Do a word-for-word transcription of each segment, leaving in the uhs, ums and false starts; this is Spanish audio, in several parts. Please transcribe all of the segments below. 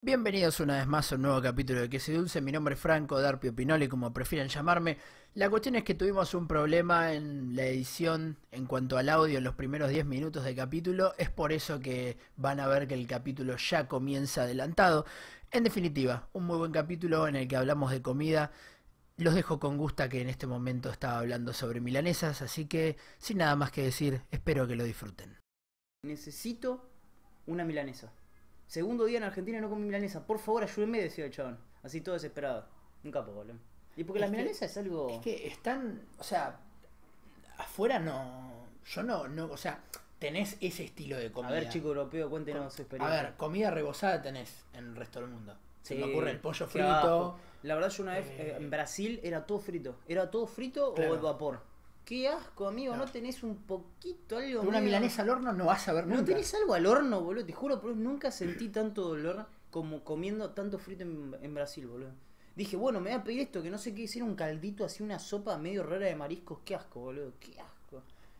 Bienvenidos una vez más a un nuevo capítulo de Queso y Dulce. Mi nombre es Franco Darpio Pinoli, como prefieran llamarme. La cuestión es que tuvimos un problema en la edición en cuanto al audio en los primeros diez minutos del capítulo. Es por eso que van a ver que el capítulo ya comienza adelantado. En definitiva, un muy buen capítulo en el que hablamos de comida. Los dejo con Gusta, que en este momento estaba hablando sobre milanesas, así que sin nada más que decir, espero que lo disfruten. Necesito una milanesa. Segundo día en Argentina y no comí milanesa. Por favor, ayúdenme, decía el chabón. Así todo desesperado. Un capo, boludo. Y porque las milanesas es algo... Es que están, o sea, afuera no... Yo no, no, o sea, tenés ese estilo de comida. A ver, chico europeo, cuéntenos su A experiencia. ver, comida rebozada tenés en el resto del mundo. Se Sí, me ocurre el pollo qué frito. asco. La verdad, yo una vez eh, eh, en Brasil era todo frito. Era todo frito Claro. o al vapor. Qué asco, amigo. Claro. No tenés un poquito, algo. Pero una medio- milanesa al horno no vas a ver nunca. No tenés algo al horno, boludo. Te juro, pero nunca sentí tanto dolor como comiendo tanto frito en, en Brasil, boludo. Dije, bueno, me voy a pedir esto, que no sé qué, era un caldito así, una sopa medio rara de mariscos. Qué asco, boludo. Qué asco.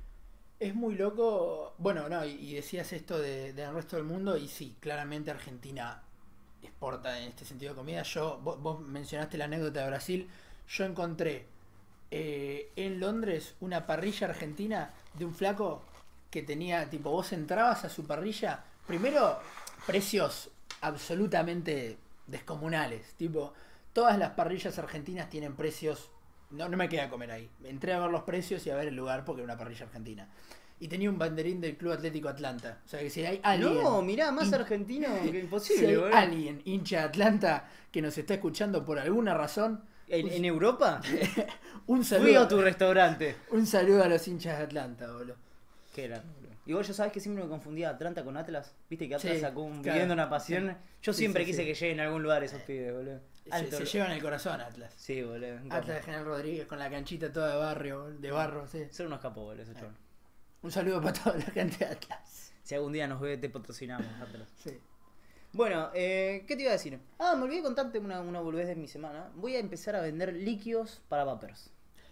Es muy loco. Bueno, no, y, y decías esto de- del resto del mundo, y sí, claramente Argentina exporta en este sentido de comida. Yo, vos, vos mencionaste la anécdota de Brasil. Yo encontré eh, en Londres una parrilla argentina de un flaco que tenía, tipo, vos entrabas a su parrilla, primero, precios absolutamente descomunales. Tipo, todas las parrillas argentinas tienen precios. No, no me quedé a comer ahí. Entré a ver los precios y a ver el lugar porque era una parrilla argentina. Y tenía un banderín del Club Atlético Atlanta. O sea que si hay alguien. No, mirá, más hin- argentino que si imposible, hay boludo. alguien hincha de Atlanta que nos está escuchando por alguna razón, ¿En, en Europa? un Fui saludo. a tu restaurante. Un saludo a los hinchas de Atlanta, boludo. Qué era, boludo. Igual yo sabes que siempre me confundía Atlanta con Atlas. Viste que Atlas Sí, sacó un claro. Viviendo una pasión. Yo Sí, siempre sí, quise sí. que lleguen a algún lugar esos pibes, boludo. Se, Alto, se llevan el corazón Atlas. Sí, boludo. un Atlas capo. de General Rodríguez con la canchita toda de barrio, de barro, sí. Son unos capos, boludo, esos chavos. Un saludo para toda la gente de Atlas. Si algún día nos ve, te patrocinamos, Atlas. Sí. Bueno, eh, ¿qué te iba a decir? Ah, me olvidé de contarte una, una boludez de mi semana. Voy a empezar a vender líquidos para vapers.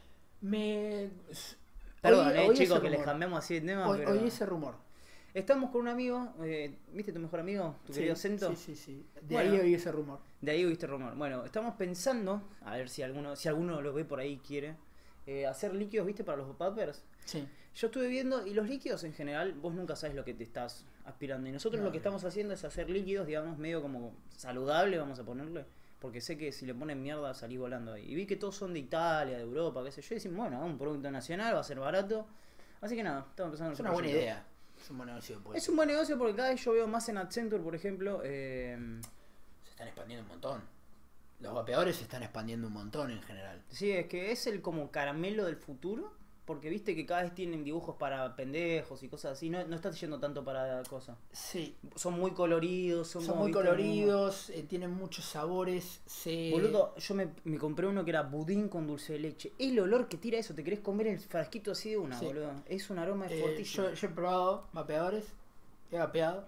Me. Perdón, oí- eh, oí chicos, ese que les rumor. cambiamos así de tema, Oí- pero... oí ese rumor. Estamos con un amigo, eh, ¿viste tu mejor amigo? Tu Sí, querido Cento. Sí, sí, sí. De Bueno. ahí oí ese rumor. De ahí oíste rumor. Bueno, estamos pensando, a ver si alguno, si alguno lo ve por ahí y quiere, eh, hacer líquidos, ¿viste? Para los poppers. Sí. Yo estuve viendo, y los líquidos en general, vos nunca sabes lo que te estás aspirando. Y nosotros No, lo que no. estamos haciendo es hacer líquidos, digamos, medio como saludable, vamos a ponerle. Porque sé que si le ponen mierda salís volando ahí. Y vi que todos son de Italia, de Europa, qué sé yo. Y decimos, bueno, un producto nacional, va a ser barato. Así que nada, estamos empezando Es el una buena proyecto. idea. Es un buen negocio. Pues. Es un buen negocio porque cada vez yo veo más en Accenture, por ejemplo. Eh, Se están expandiendo un montón. Los vapeadores se están expandiendo un montón en general. Sí, es que es el como caramelo del futuro, porque viste que cada vez tienen dibujos para pendejos y cosas así, no, no está yendo tanto para cosas. Sí. Son muy coloridos, son, Son como, muy ¿viste? coloridos, eh, tienen muchos sabores. Se... Boludo, yo me, me compré uno que era budín con dulce de leche. El olor que tira eso, te querés comer el frasquito así de una, Sí. boludo. Es un aroma Eh, fortísimo. yo, yo he probado vapeadores, he vapeado.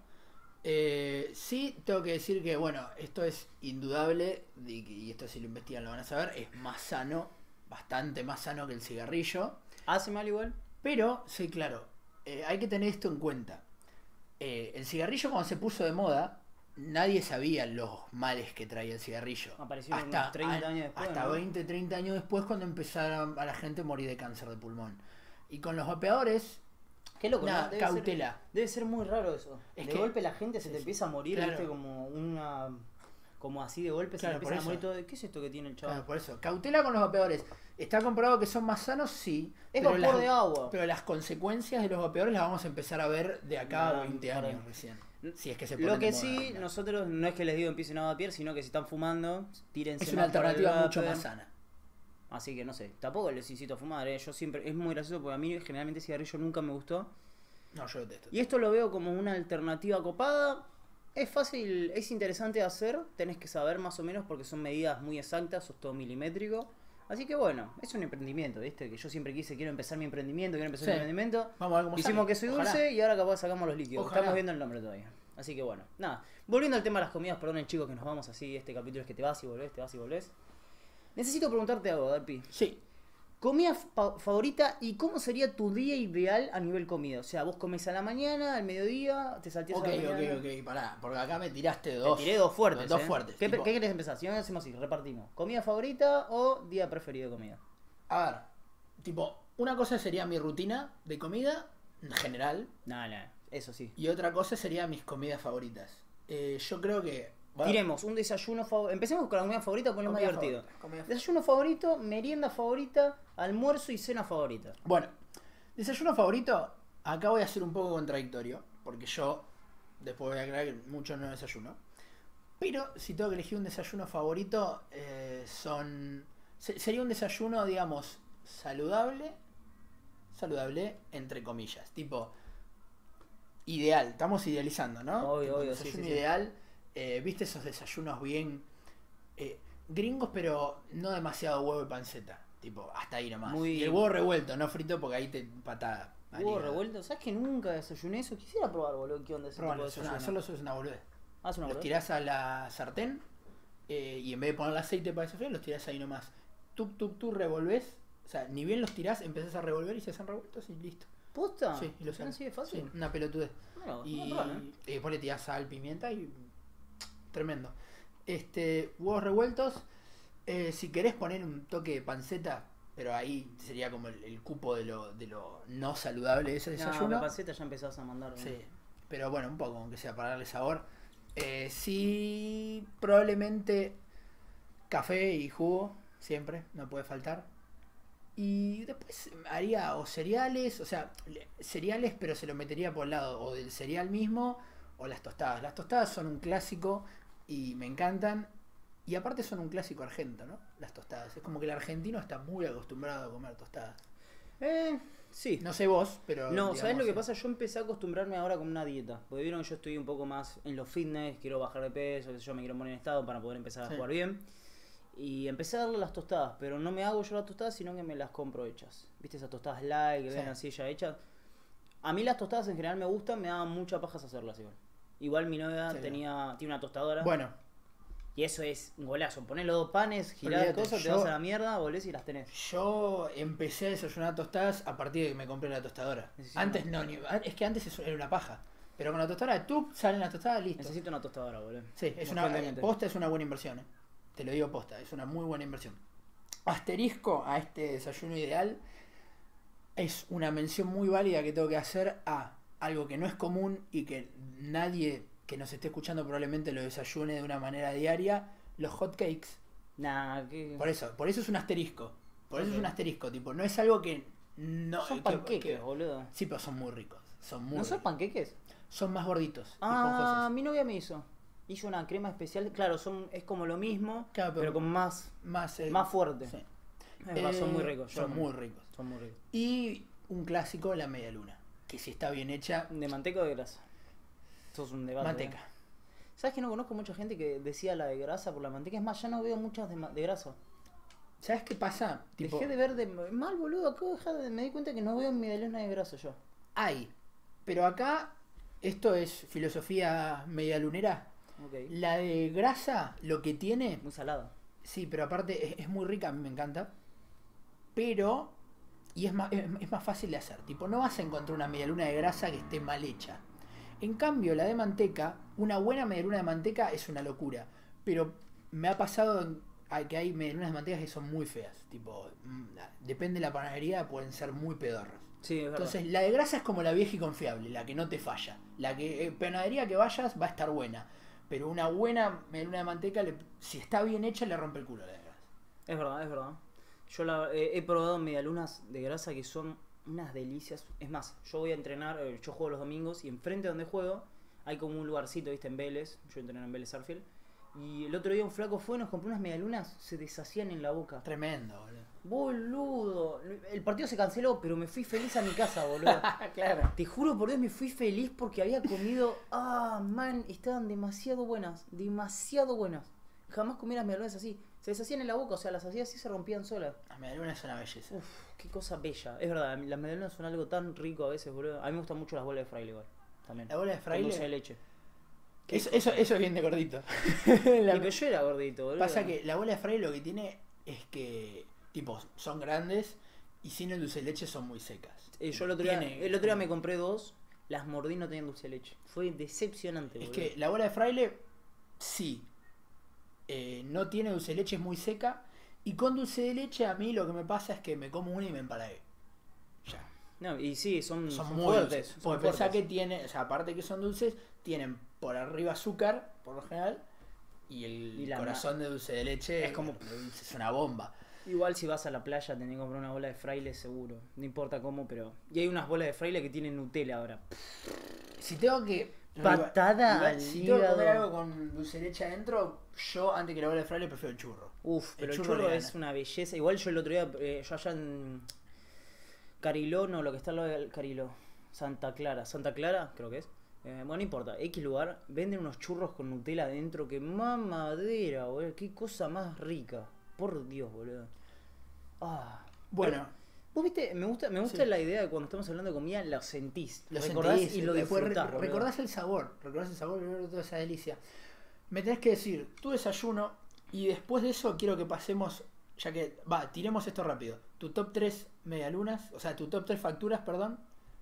Eh, sí, tengo que decir que, bueno, esto es indudable, y, y esto si lo investigan lo van a saber, es más sano, bastante más sano que el cigarrillo. ¿Hace mal igual? Pero, sí, claro, eh, hay que tener esto en cuenta. Eh, el cigarrillo cuando se puso de moda, nadie sabía los males que traía el cigarrillo. Apareció unos treinta años después, Hasta ¿no? veinte, treinta años después, cuando empezaron a la gente a morir de cáncer de pulmón. Y con los vapeadores, Qué loco, nada, ¿no? Debe cautela. Ser, debe ser muy raro eso. Es de que- golpe la gente se te sí, empieza a morir, claro. viste, como una... Como así de golpe Claro, se te por empiezan a morir eso. todo. ¿Qué es esto que tiene el chaval? Claro, por eso. Cautela con los vapeadores. ¿Está comprobado que son más sanos? Sí. Es pero vapor las- de agua. Pero las consecuencias de los vapeadores las vamos a empezar a ver de acá a No, veinte por ahí. años recién. Si es que se ponen Lo que de moda, sí, claro. nosotros no es que les digo empiecen a vapear, sino que si están fumando, tírense Es una más para el alternativa mucho vape. más sana. Así que no sé, tampoco les incito a fumar, ¿eh? Yo siempre, es muy gracioso porque a mí generalmente el cigarrillo nunca me gustó. No, yo detesto. Y esto lo veo como una alternativa copada. Es fácil, es interesante de hacer, tenés que saber más o menos porque son medidas muy exactas, sos todo milimétrico. Así que bueno, es un emprendimiento, ¿viste? Que yo siempre quise, quiero empezar mi emprendimiento, quiero empezar Sí. mi emprendimiento. Vamos a ver cómo Hicimos sale. que soy Ojalá. dulce y ahora capaz sacamos los líquidos. Ojalá. Estamos viendo el nombre todavía. Así que bueno, nada. Volviendo al tema de las comidas, perdonen chicos que nos vamos así, este capítulo es que te vas y volvés, te vas y volvés. Necesito preguntarte algo, Darpi. Sí. Comida fa- favorita y cómo sería tu día ideal a nivel comida. O sea, vos comés a la mañana, al mediodía, te salteás Ok, a la mañana. ok, ok, pará, porque acá me tiraste Te dos. tiré dos fuertes. Dos ¿eh? fuertes. ¿Qué, tipo, ¿Qué querés empezar? Si no hacemos así, repartimos. ¿Comida favorita o día preferido de comida? a ver, tipo, una cosa sería mi rutina de comida en general No, no, eso sí. y otra cosa sería mis comidas favoritas. Eh, yo creo que... bueno, Tiremos un desayuno favorito. Empecemos con la comida favorita, porque es más comida divertido. favorita, comida- Desayuno favorito, merienda favorita, almuerzo y cena favorita. Bueno, desayuno favorito, acá voy a ser un poco contradictorio, porque yo después voy a aclarar que mucho no desayuno. Pero si tengo que elegir un desayuno favorito, eh, son... se- sería un desayuno, digamos, saludable, saludable entre comillas, tipo ideal, estamos idealizando, ¿no? Obvio, Tipo, un obvio, sí, desayuno sí, sí. ideal, eh, viste esos desayunos bien eh, gringos, pero no demasiado huevo y panceta, tipo hasta ahí nomás. Muy- Y el huevo revuelto, no frito, porque ahí te patada. al Huevo hígado. revuelto, ¿sabes que nunca desayuné eso? Quisiera probar, boludo, qué onda ese Probalo, tipo de es una- desayuno. solo eso es una boludez. Haz una Los boludez. tirás a la sartén eh, y en vez de ponerle aceite para desafriar, los tirás ahí nomás. Tuk, tuk, tuk, revolvés. O sea, ni bien los tirás, empezás a revolver y se hacen revueltos y listo. ¿Posta? Sí, y los ¿No así de fácil? Sí, una pelotudez. Bueno, Y, vamos a probar, ¿eh? y después le tirás sal, pimienta y. Tremendo. Este, huevos revueltos. Eh, si querés poner un toque de panceta, pero ahí sería como el, el cupo de lo, de lo no saludable de ese No, desayuno. la panceta ya empezás a mandar. ¿no? Sí, pero bueno, un poco, aunque sea para darle sabor. Eh, sí, probablemente café y jugo, siempre, no puede faltar. Y después haría o cereales, o sea, le- cereales, pero se lo metería por el lado o del cereal mismo o las tostadas. Las tostadas son un clásico y me encantan. Y aparte son un clásico argento, ¿no? Las tostadas. Es como que el argentino está muy acostumbrado a comer tostadas. Eh, sí. No sé vos, pero... No, digamos, ¿sabes lo que eh, pasa? Yo empecé a acostumbrarme ahora con una dieta. Porque vieron que yo estoy un poco más en los fitness, quiero bajar de peso, qué sé yo, me quiero poner en estado para poder empezar a Sí. jugar bien. Y empecé a darle las tostadas, pero no me hago yo las tostadas, sino que me las compro hechas. ¿Viste esas tostadas light que Sí. ven así ya hechas? A mí las tostadas en general me gustan, me daban mucha pajas hacerlas igual. Igual mi novia Sí. tenía, tiene una tostadora. Bueno, Y eso es un golazo. Ponés los dos panes, girás Olvídate, cosas, te yo- vas a la mierda, volvés y las tenés. yo empecé a desayunar tostadas a partir de que me compré la tostadora. Necesito Antes una- no, ni- es que antes eso era una paja. Pero con la tostadora, tú salen las tostadas, listo. Necesito una tostadora, boludo. Sí, es una, Urgentemente. posta es una buena inversión, eh. Te lo digo posta, es una muy buena inversión. Asterisco a este desayuno ideal es una mención muy válida que tengo que hacer a algo que no es común y que nadie que nos esté escuchando probablemente lo desayune de una manera diaria, los hot cakes. Nah, que... Por eso, por eso es un asterisco. Por eso Ok. es un asterisco, tipo, no es algo que no son que- panqueques, que- boludo. Sí, pero son muy ricos. Son muy ¿No son ricos. panqueques? Son más gorditos. Ah, esponjosos. mi novia me hizo. Hizo una crema especial. Claro, son es como lo mismo, Claro, pero- pero con más, Más, eh, más fuerte. sí. Es verdad, son Eh, muy ricos. yo Son los muy como. ricos. Son muy ricos. Y un clásico, la media luna. Que si está bien hecha, ¿De manteca o de grasa? Eso es un debate. manteca. ¿eh? ¿Sabes que no conozco mucha gente que decía la de grasa por la manteca? Es más, ya no veo muchas de, ma- de grasa. ¿Sabes qué pasa? Tipo, Dejé de ver de... Mal, boludo. Acabo de dejar de- Me di cuenta que no veo media luna de grasa yo. hay. Pero acá, esto es filosofía media lunera. Ok. La de grasa, lo que tiene, Muy salada. sí, pero aparte es, es muy rica, a mí me encanta. Pero, y es más, es, es más fácil de hacer. Tipo, no vas a encontrar una media luna de grasa que esté mal hecha. En cambio, la de manteca, una buena media luna de manteca es una locura. Pero me ha pasado en- a que hay medialunas de manteca que son muy feas. Tipo, mm, depende de la panadería, pueden ser muy pedorras. Sí, es verdad. Entonces, la de grasa es como la vieja y confiable, la que no te falla. La que, eh, panadería que vayas va a estar buena. Pero una buena medialuna de manteca, le- si está bien hecha, le rompe el culo a la de grasa. Es verdad, es verdad. Yo la, eh, he probado medialunas de grasa que son unas delicias. Es más, yo voy a entrenar, eh, yo juego los domingos y enfrente donde juego hay como un lugarcito, viste, en Vélez. Yo entreno en Vélez Arfield. Y el otro día un flaco fue, nos compró unas medialunas, se deshacían en la boca. Tremendo, boludo. Boludo. El partido se canceló, pero me fui feliz a mi casa, boludo. Claro. Te juro por Dios, me fui feliz porque había comido. Ah, man, estaban demasiado buenas. Demasiado buenas. Jamás comí las medialunas así. Se deshacían en la boca, o sea, las hacías así y se rompían solas. La medialuna es una belleza. Uf, qué cosa bella. Es verdad, las medialunas son algo tan rico a veces, boludo. A mí me gustan mucho las bolas de fraile igual. También. La bola de Con fraile. dulce de leche. Eso, eso, eso es bien de gordito. Y La- pero yo era gordito, boludo. pasa que la bola de fraile lo que tiene es que, tipo, son grandes Y sin el dulce de leche son muy secas. Eh, yo el otro, día, Tiene- el otro día me compré dos, las mordí y no tenían dulce de leche. Fue decepcionante, Es boludo. que la bola de fraile, sí, eh, no tiene dulce de leche, es muy seca. Y con dulce de leche a mí lo que me pasa es que me como una y me empalagué. Ya. No, y sí, son, Son, son muy fuertes. dulces. Son Porque pensá fuertes. que tiene, o sea, aparte que son dulces, tienen por arriba azúcar, por lo general, y el Y la corazón de dulce de leche es como- es una bomba. Igual si vas a la playa tenés que comprar una bola de fraile seguro. No importa cómo, pero... Y hay unas bolas de fraile que tienen Nutella ahora. Si tengo que... Patada igual, al si tengo que comer hígado. algo con dulce de leche adentro, yo antes que la bola de fraile prefiero el churro. Uf, pero el churro churro, le es gana. una belleza. Igual yo el otro día, eh, yo allá en Cariló, no, lo que está al lado de Cariló. Santa Clara. Santa Clara, creo que es. Eh, bueno, no importa. X lugar, venden unos churros con Nutella adentro. Que mamadera, boludo. Qué cosa más rica. Por Dios, boludo. Ah. Bueno, Vos viste, me gusta, me gusta Sí. la idea de cuando estamos hablando de comida, lo sentís. lo recordás sentís, y lo después re- disfrutás, boludo. recordás el sabor, recordás el sabor y toda esa delicia. Me tenés que decir tu desayuno y después de eso quiero que pasemos, ya que, va, tiremos esto rápido. Tu top tres medialunas, o sea, tu top tres facturas, perdón.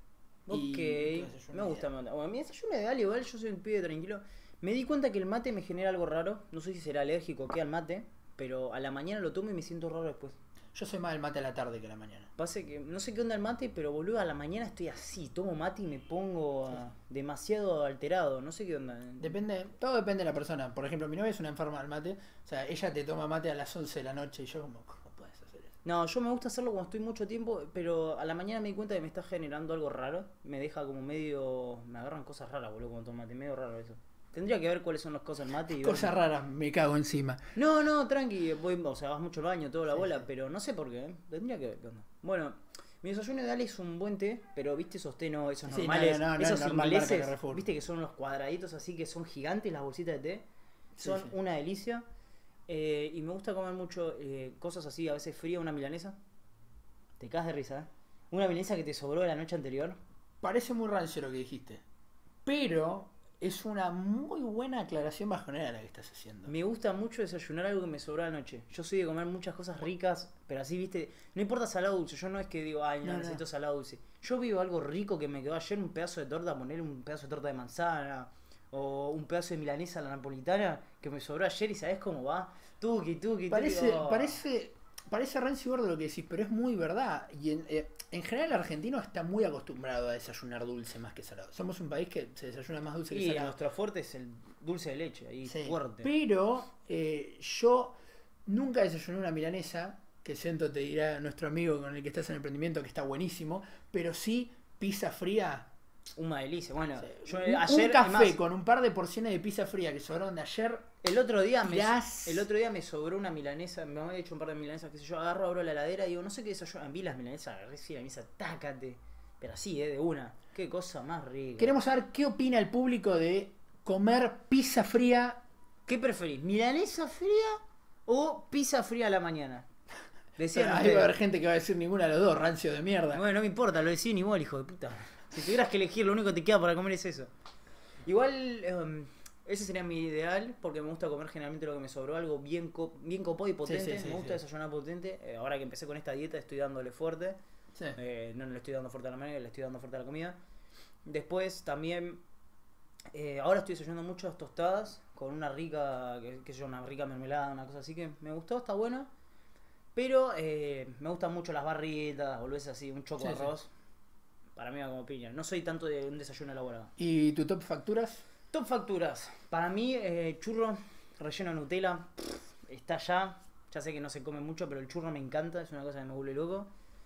y Ok, tu desayuno me gusta, ideal. me gusta. Bueno, mi desayuno ideal igual, yo soy un pibe tranquilo. Me di cuenta que el mate me genera algo raro. No sé si será alérgico o qué al mate, pero a la mañana lo tomo y me siento raro después. Yo soy más del mate a la tarde que a la mañana. Pase que no sé qué onda el mate, pero boludo, a la mañana estoy así, tomo mate y me pongo ah, demasiado alterado. No sé qué onda. Depende, todo depende de la persona. Por ejemplo, mi novia es una enferma del mate. O sea, ella te toma mate a las once de la noche y yo como, ¿cómo puedes hacer eso? No, yo me gusta hacerlo cuando estoy mucho tiempo, pero a la mañana me di cuenta que me está generando algo raro. Me deja como medio. Me agarran cosas raras, boludo, cuando tomo mate. Medio raro eso. Tendría que ver cuáles son las cosas del mate y ver- Cosas raras, me cago encima. No, no, tranqui, voy, o sea, vas mucho al baño, toda la bola, pero no sé por qué, ¿eh? Tendría que ver qué onda. Bueno, mi desayuno ideal es un buen té, pero viste esos té, no, esos Sí, normales, no, no, no, no esos es normal marca ingleses, Carrefour. viste que son los cuadraditos así, que son gigantes las bolsitas de té, Sí, son sí. una delicia. Eh, y me gusta comer mucho eh, cosas así, a veces fría, una milanesa. Te cagas de risa, ¿eh? Una milanesa que te sobró de la noche anterior. Parece muy rancio lo que dijiste. Pero es una muy buena aclaración bajonera la que estás haciendo. Me gusta mucho desayunar algo que me sobró anoche. Yo soy de comer muchas cosas ricas, pero así, viste, no importa salado o dulce. Yo no es que digo, ay, no, No, no. necesito salado o dulce. Yo vivo algo rico que me quedó ayer, un pedazo de torta, poner un pedazo de torta de manzana, o un pedazo de milanesa a la napolitana que me sobró ayer y sabes cómo va. Tuki, tuki, tuki. Parece, oh. parece, parece rancio gordo lo que decís, pero es muy verdad. Y en, eh, en general el argentino está muy acostumbrado a desayunar dulce más que salado. Somos un país que se desayuna más dulce que Y salado. nuestro fuerte es el dulce de leche, ahí Sí, fuerte. pero eh, yo nunca desayuné una milanesa, que siento te dirá nuestro amigo con el que estás en emprendimiento que está buenísimo, pero sí pizza fría. Una delicia. Bueno, Sí. yo un, ayer, un café además, con un par de porciones de pizza fría que sobraron de ayer. El otro día me Tirás. el otro día me sobró una milanesa, me había hecho un par de milanesas, qué sé yo, agarro, abro la heladera y digo, no sé qué desayuno, vi las milanesas, agarré sí, la misa, tácate. Pero así, eh, de una. Qué cosa más rica. Queremos saber qué opina el público de comer pizza fría. ¿Qué preferís? ¿Milanesa fría o pizza fría a la mañana? Decían Ahí va a ustedes. haber gente que va a decir ninguna de los dos, rancio de mierda. Bueno, no me importa, lo decían igual, hijo de puta. Si tuvieras que elegir, lo único que te queda para comer es eso. Igual, um, ese sería mi ideal, porque me gusta comer generalmente lo que me sobró, algo bien, co bien copado y potente. sí, sí, me gusta sí. desayunar potente. Eh, ahora que empecé con esta dieta, estoy dándole fuerte. Sí. Eh, no le estoy dando fuerte a la mañana, le estoy dando fuerte a la comida. Después también, eh, ahora estoy desayunando muchas tostadas con una rica, que, que sé yo, una rica mermelada, una cosa así que me gustó, está buena. Pero eh, me gustan mucho las barritas, volvés así, un choco Sí, de sí. arroz. Para mí va como piña. No soy tanto de un desayuno elaborado. ¿Y tu top facturas? Top facturas. Para mí, eh, churro relleno de Nutella. Pff, está ya. Ya sé que no se come mucho, pero el churro me encanta. Es una cosa que me vuelve loco.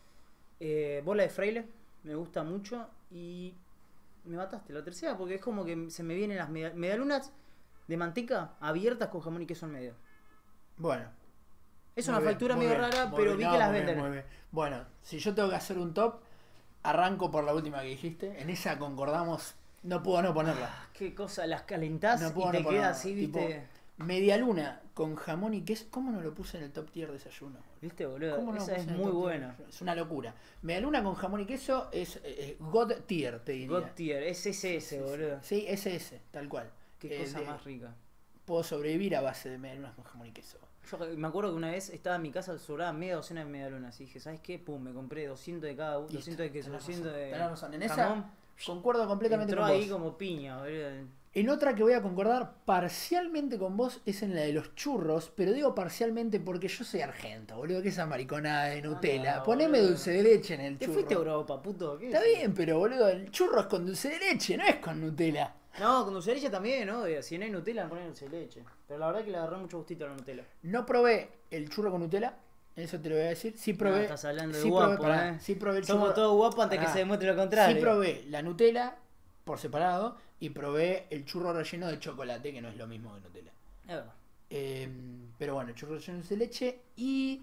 Eh, bola de fraile. Me gusta mucho. Y me mataste la tercera porque es como que se me vienen las media- medialunas de manteca abiertas con jamón y queso en medio. Bueno. Es muy una bien, factura muy medio bien, rara, muy pero bien. vi No, que las muy bien, venden. muy bien. Bueno, si yo tengo que hacer un top, arranco por la última que dijiste. En esa concordamos, no puedo no ponerla. Ah, qué cosa, las calentás No puedo y te no ponerla. queda así, Tipo, viste. media luna con jamón y queso. ¿Cómo no lo puse en el top tier desayuno? Viste, boludo. ¿Cómo no lo Esa puse es en el muy top tier buena. desayuno? Es una locura. Media luna con jamón y queso es eh, God tier, te diría. God tier, es ese ese, boludo. Sí, ese ese, tal cual. Qué Eh, cosa de- más rica. Puedo sobrevivir a base de media luna con jamón y queso. Yo me acuerdo que una vez estaba en mi casa, sobraba media docena de medialunas. Y dije, ¿sabes qué? Pum, me compré doscientos de cada uno. Listo, doscientos de queso, tenés doscientos razón, de tenés razón. En esa jamón. concuerdo completamente Entró con ahí vos. como piña, boludo. En otra que voy a concordar parcialmente con vos es en la de los churros, pero digo parcialmente porque yo soy argento, boludo, que esa mariconada de Nutella. no, Poneme boludo. dulce de leche en el Te churro. fuiste a Europa, puto. ¿Qué Está es? bien, pero boludo, el churro es con dulce de leche, no es con Nutella. No, con dulce de leche también, ¿no? Si no hay Nutella, me ponen dulce de leche. Pero la verdad que le agarré mucho gustito a la Nutella. No probé el churro con Nutella, eso te lo voy a decir. Sí probé. No, estás hablando de sí guapo, probé, pará, ¿eh? sí probé el Somos churro- todos guapos antes pará. que se demuestre lo contrario. Sí probé la Nutella por separado y probé el churro relleno de chocolate, que no es lo mismo que Nutella. Es verdad. Eh, pero bueno, churro relleno de leche. Y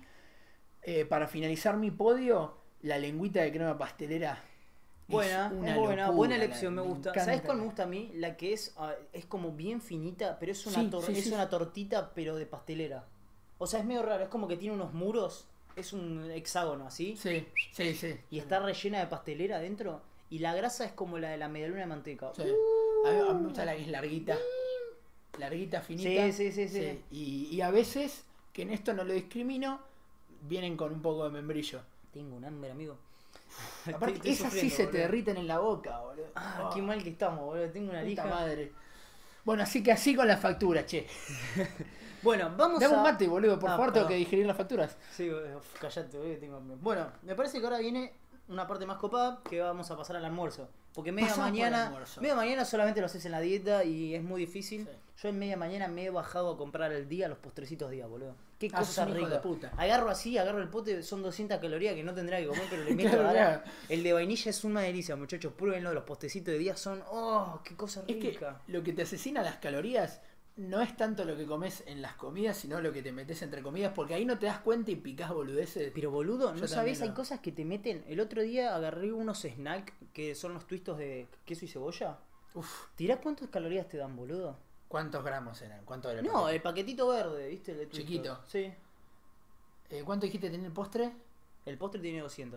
eh, para finalizar mi podio, la lengüita de crema pastelera. Buena, es, una es buena, locura, buena la- elección, me gusta. encanta. ¿Sabes cuál me gusta a mí? La que es, ah, es como bien finita, pero es una, Sí, tor- sí, es sí. una tortita, pero de pastelera. O sea, es medio raro, es como que tiene unos muros, es un hexágono así, Sí, sí, sí. y está rellena de pastelera adentro, y la grasa es como la de la medialuna de manteca. Sí. A, mí, a mí me gusta la que es larguita. Larguita, finita. Sí, sí, sí, sí. Y, y a veces, que en esto no lo discrimino, vienen con un poco de membrillo. Tengo un hambre, amigo. Aparte, Estoy- estoy esas sí sufriendo, se te boludo. derriten en la boca, boludo. Ah, Oh, qué mal que estamos, boludo. Tengo una puta lija. madre. Bueno, así que así con las facturas, che. Bueno, vamos Dame a... un mate, boludo, por Ah, favor, tengo perdón. que digerir las facturas. Sí, boludo, callate, boludo, tengo hambre. Bueno, me parece que ahora viene una parte más copada que vamos a pasar al almuerzo. Porque media Pasamos por el mañana, almuerzo. media mañana solamente lo haces en la dieta y es muy difícil. Sí. Yo en media mañana me he bajado a comprar al día los postrecitos día, boludo. Qué Ah, sos cosa un hijo rica. de puta. Agarro así, agarro el pote, son doscientas calorías que no tendría que comer, pero le meto Claro, ahora. claro. El de vainilla es una delicia, muchachos. Pruébenlo, los postecitos de día son, oh, qué cosa Es que rica. lo que te asesina las calorías no es tanto lo que comes en las comidas, sino lo que te metes entre comidas, porque ahí no te das cuenta y picás boludeces. Pero boludo, Yo ¿no sabés? también Hay lo- cosas que te meten. El otro día agarré unos snacks que son los twistos de queso y cebolla. Uf, Tirá cuántas calorías te dan, boludo. ¿cuántos gramos eran? ¿Cuánto era el No, paquete? el paquetito verde, ¿viste? El de Twistos. Chiquito. Sí. Eh, ¿Cuánto dijiste tener el postre? El postre tiene doscientas.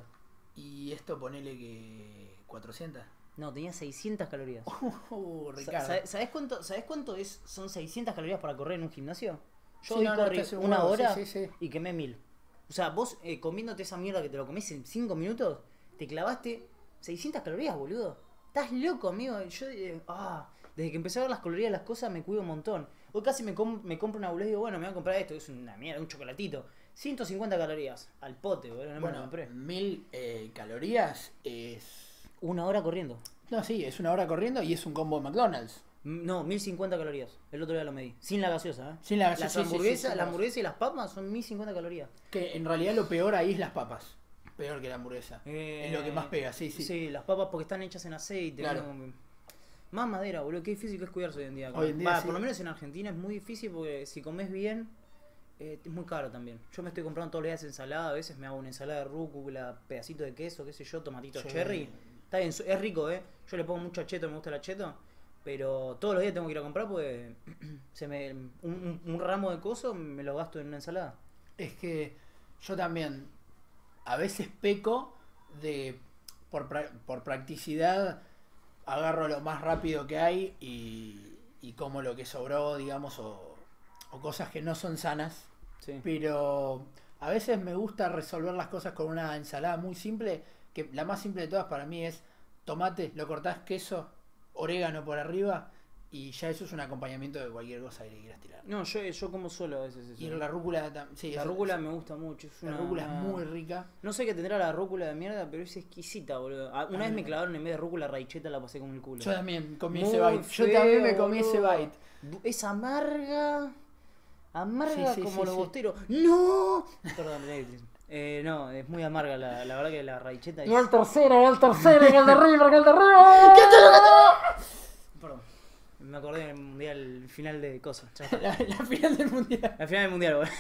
Y esto ponele que cuatrocientos. No, tenía seiscientas calorías. Uh, Sa- Ricardo. sa- ¿Sabés cuánto, ¿Sabés cuánto es, son seiscientas calorías para correr en un gimnasio? Yo Sí, hoy no, no, corrí estás seguro, una hora sí, sí, sí. y quemé mil. O sea, vos eh, comiéndote esa mierda que te lo comés en cinco minutos, te clavaste seiscientas calorías, boludo. Estás loco, amigo. Yo, eh, ah, desde que empecé a ver las calorías de las cosas me cuido un montón. Hoy casi me, com- me compro una boludez y digo, bueno, me voy a comprar esto, que es una mierda, un chocolatito. ciento cincuenta calorías al pote, boludo, no me lo Bueno, compré. mil eh, calorías es... Una hora corriendo. No, sí, es una hora corriendo y es un combo de McDonald's. M- No, mil cincuenta calorías. El otro día lo medí. Sin la gaseosa, ¿eh? Sin la gaseosa, Las sí, sí, sí, hamburguesas, sin la la hamburguesa y las papas son mil cincuenta calorías. Que en realidad lo peor ahí es las papas. Peor que la hamburguesa. Eh, Es lo que más pega, sí, sí. Sí, las papas porque están hechas en aceite. Claro. ¿no? Más madera, boludo. Qué difícil que es cuidarse hoy en día. Hoy en día Va, sí. Por lo menos en Argentina es muy difícil porque si comes bien, eh, es muy caro también. Yo me estoy comprando todos los días ensalada. A veces me hago una ensalada de rúcula, pedacito de queso, qué sé yo, tomatitos Sí. cherry. Está bien, es rico, ¿eh? Yo le pongo mucho acheto, me gusta el acheto. Pero todos los días tengo que ir a comprar porque se me, un, un- un ramo de coso me lo gasto en una ensalada. Es que yo también a veces peco de por, pra- por practicidad agarro lo más rápido que hay y, y como lo que sobró, digamos, o, o cosas que no son sanas. Sí. Pero a veces me gusta resolver las cosas con una ensalada muy simple, que la más simple de todas para mí es tomate, lo cortás, queso, orégano por arriba y ya eso es un acompañamiento de cualquier cosa que le quieras tirar. No, yo, yo como solo a veces eso. Y la rúcula, tam- sí, La eso- rúcula me gusta mucho. Es la una, rúcula es una- muy rica. No sé qué tendrá la rúcula de mierda, pero es exquisita, boludo. Ah, Una A vez mí me no. clavaron en vez de rúcula raicheta, la pasé con el culo. Yo también comí Muy ese bite. Yo feo, también me comí ese boludo. bite. Du- Es amarga. Amarga Sí, sí, como sí, los sí. bosteros. ¡No! Perdón, eh, eh, no, es muy amarga. La, la verdad que la raicheta es. Y el tercero, y el tercero, y el de River, y el de River. Perdón. Me acordé del mundial, el final de cosas. Ya está. La, la final del mundial. Al final del mundial, boludo.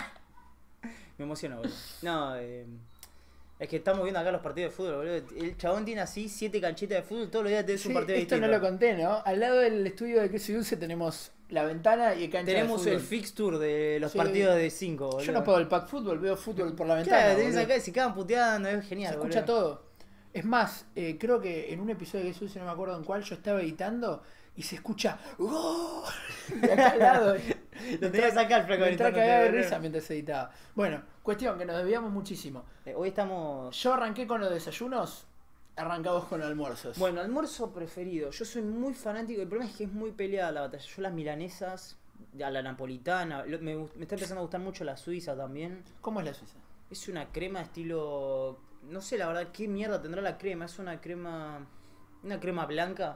Me emociona, boludo. No, eh, es que estamos viendo acá los partidos de fútbol, boludo. El chabón tiene así siete canchitas de fútbol, todos los días tenés Sí, un partido esto distinto. no lo conté, ¿no? Al lado del estudio de Queso y Dulce tenemos la ventana y el cancha Tenemos de el fútbol. fixture de los Sí. partidos de cinco, boludo. Yo no pago el pack fútbol, veo fútbol por la ventana. Claro, tenés boludo. acá y se quedan puteando, es Se genial, escucha boludo. todo. Es más, eh, creo que en un episodio de Queso y Dulce, no me acuerdo en cuál, yo estaba editando y se escucha ¡Gol! De acá al lado. Lo tenía que sacar, flaco. Me entré a no cagar de te- risa mientras editaba. Bueno, cuestión que nos desviamos muchísimo. Eh, Hoy estamos... Yo arranqué con los desayunos, arrancamos con los almuerzos. Bueno, almuerzo preferido. Yo soy muy fanático. El problema es que es muy peleada la batalla. Yo las milanesas, a la napolitana. lo- Me, gust- me está empezando a gustar mucho la suiza también. ¿Cómo es la suiza? Es una crema estilo... No sé la verdad qué mierda tendrá la crema. Es una crema... Una crema blanca.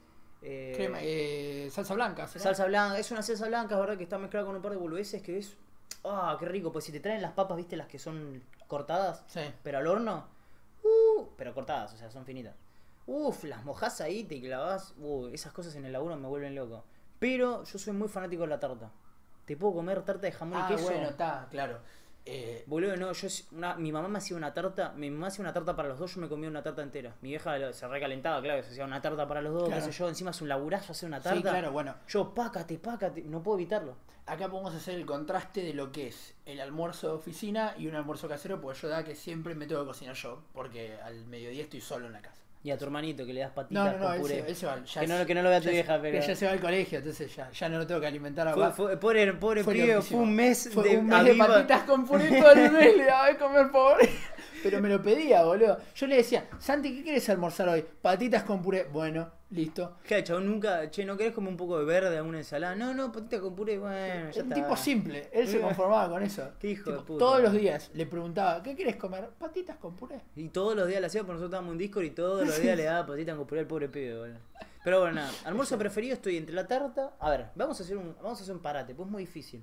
Eh, Crema, eh, salsa blanca, ¿será? Salsa blanca. Es una salsa blanca, es verdad, que está mezclada con un par de boludeces que es... Ah, qué rico. Pues si te traen las papas, viste, las que son cortadas. Sí. Pero al horno. Uh, pero cortadas, o sea, son finitas. Uf, las mojás ahí, te clavas. Uh, esas cosas en el laburo me vuelven loco. Pero yo soy muy fanático de la tarta. Te puedo comer tarta de jamón Ah, y queso. bueno, está, claro. Eh, Boludo, no, yo es una, mi mamá me hacía una tarta, mi mamá hacía una tarta para los dos, yo me comía una tarta entera. Mi vieja lo- se recalentaba, claro, se hacía una tarta para los dos, Claro. qué sé yo, encima es un laburazo hacer una tarta. sí, claro, bueno. Yo, pácate, pácate, no puedo evitarlo. Acá podemos hacer el contraste de lo que es el almuerzo de oficina y un almuerzo casero, porque yo da que siempre me tengo que cocinar yo, porque al mediodía estoy solo en la casa. Y a tu hermanito que le das No, patitas no, no, con él puré. se, él se va. Ya Que no- se- que no lo vea tu ya vieja, se- pero- que ya se va al colegio, entonces ya, ya no lo tengo que alimentar Fue, a fue- pobre pobre Fue pibe, loquísimo. fue un mes Fue de un mes de aviva. patitas con puré todo el mes, le daba de comer, pobre. Pero me lo pedía, boludo. Yo le decía, Santi, ¿qué quieres almorzar hoy? Patitas con puré. Bueno, listo. ¿Qué, chabón? Nunca, che, ¿no querés como un poco de verde, alguna ensalada? No, no, patita con puré, bueno, ya Un está. tipo simple, él se conformaba con eso. Qué hijo de Tipo, puta. todos los días le preguntaba, ¿qué quieres comer? Patitas con puré. Y todos los días le hacía, porque nosotros estábamos en Discord y todos los días le daba patita con puré al pobre pibe, boludo. Pero bueno, nada, almuerzo preferido estoy entre la tarta. A ver, vamos a hacer un, vamos a hacer un parate, pues es muy difícil.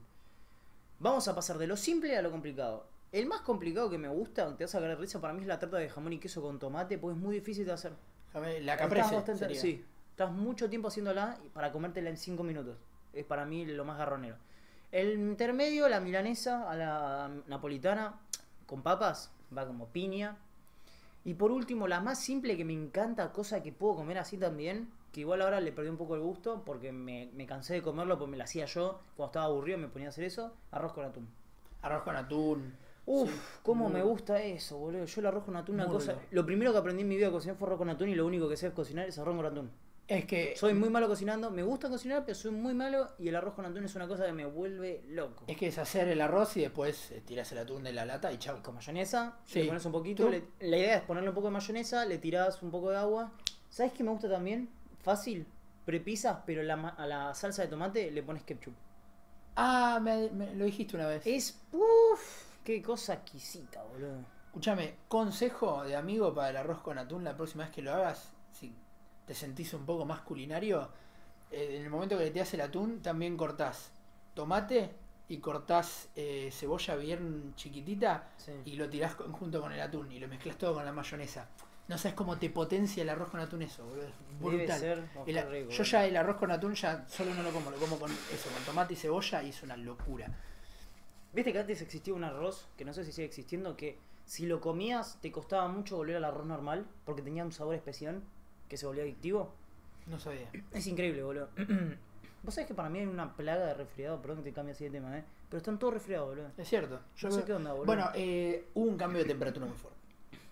Vamos a pasar de lo simple a lo complicado. El más complicado que me gusta, te vas a cagar de risa, para mí es la tarta de jamón y queso con tomate, pues es muy difícil de hacer. La Estás caprese bastante- sería. sí, estás mucho tiempo haciéndola y para comértela en cinco minutos. Es para mí lo más garronero. El intermedio, la milanesa a la napolitana con papas, va como piña. Y por último, la más simple que me encanta, cosa que puedo comer así también, que igual ahora le perdí un poco el gusto porque me, me cansé de comerlo porque me la hacía yo. Cuando estaba aburrido me ponía a hacer eso, arroz con atún. Arroz con atún. Uf, Sí, cómo muy- me gusta eso, boludo. Yo el arroz con atún, una Muy cosa... bueno. Lo primero que aprendí en mi vida a cocinar fue arroz con atún y lo único que sé cocinar es arroz con atún. Es que, Soy muy malo cocinando, me gusta cocinar, pero soy muy malo y el arroz con atún es una cosa que me vuelve loco. es que es hacer el arroz y después eh, tiras el atún de la lata y chau. Con mayonesa, Sí. le pones un poquito, ¿Tú? le- la idea es ponerle un poco de mayonesa, le tirás un poco de agua. ¿Sabes qué me gusta también? Fácil, prepisas, pero la ma- a la salsa de tomate le pones ketchup. Ah, me, me- lo dijiste una vez. Es, uff, qué cosa exquisita, boludo. Escúchame, consejo de amigo para el arroz con atún la próxima vez que lo hagas, si te sentís un poco más culinario, eh, en el momento que te hace el atún también cortás tomate y cortás eh, cebolla bien chiquitita Sí. y lo tirás con- junto con el atún y lo mezclas todo con la mayonesa. No sabes cómo te potencia el arroz con atún eso, boludo. Es Debe brutal. ser El a- rico, yo boludo. ya el arroz con atún ya solo no lo como, lo como con eso, con tomate y cebolla y es una locura. Viste que antes existía un arroz, que no sé si sigue existiendo, que si lo comías te costaba mucho volver al arroz normal porque tenía un sabor especial que se volvía adictivo. No sabía. Es increíble, boludo. Vos sabés que para mí hay una plaga de resfriado, perdón que te cambie así de tema, ¿eh? Pero están todos resfriados, boludo. Es cierto. Yo No sé veo- qué onda, boludo. Bueno, eh, hubo un cambio de temperatura muy fuerte.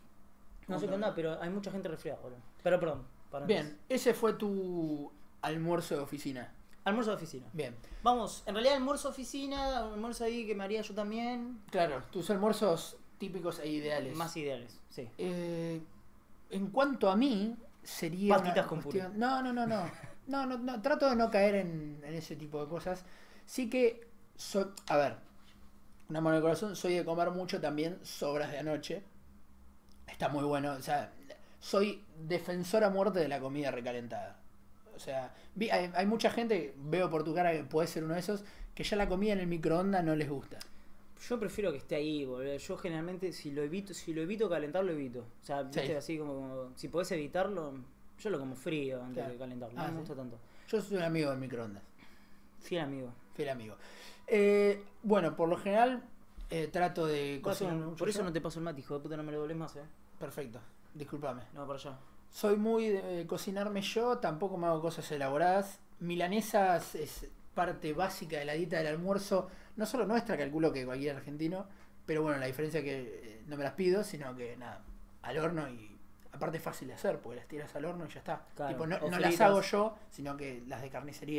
No sé qué onda, pero hay mucha gente resfriada, boludo. Pero perdón. paréntesis. Bien, ese fue tu almuerzo de oficina. Almuerzo de oficina. Bien, Vamos, en realidad almuerzo de oficina, almuerzo ahí que me haría yo también. claro, tus almuerzos típicos e ideales. Más ideales, sí. Eh, en cuanto a mí, sería. Pastitas una con cuestión- No, no, no, no. No, no, no. Trato de no caer en, en ese tipo de cosas. Sí que soy. A ver, una mano de corazón, soy de comer mucho también sobras de anoche. Está muy bueno. O sea, soy defensor a muerte de la comida recalentada. O sea, vi- hay, hay mucha gente, veo por tu cara que puede ser uno de esos, que ya la comida en el microondas no les gusta. Yo prefiero que esté ahí, boludo. Yo generalmente si lo evito, si lo evito calentar, lo evito. O sea, viste, Sí. así como, si podés evitarlo, yo lo como frío antes Claro. de calentarlo. Ah, no me sí. gusta tanto. Yo soy un amigo del microondas. Fiel amigo. Fiel amigo. Eh, bueno, por lo general eh, trato de Por eso, cocinar mucho por eso yo. no te paso el mate, hijo de puta, no me lo dobles más, eh. Perfecto, discúlpame. No, para allá. Soy muy de eh, cocinarme yo, tampoco me hago cosas elaboradas. Milanesas es parte básica de la dieta del almuerzo, no solo nuestra, calculo que cualquier argentino, pero bueno, la diferencia es que eh, no me las pido, sino que nada, al horno y aparte es fácil de hacer, porque las tiras al horno y ya está. Claro, Tipo, no, o no las fritas. hago yo, sino que las de carnicería,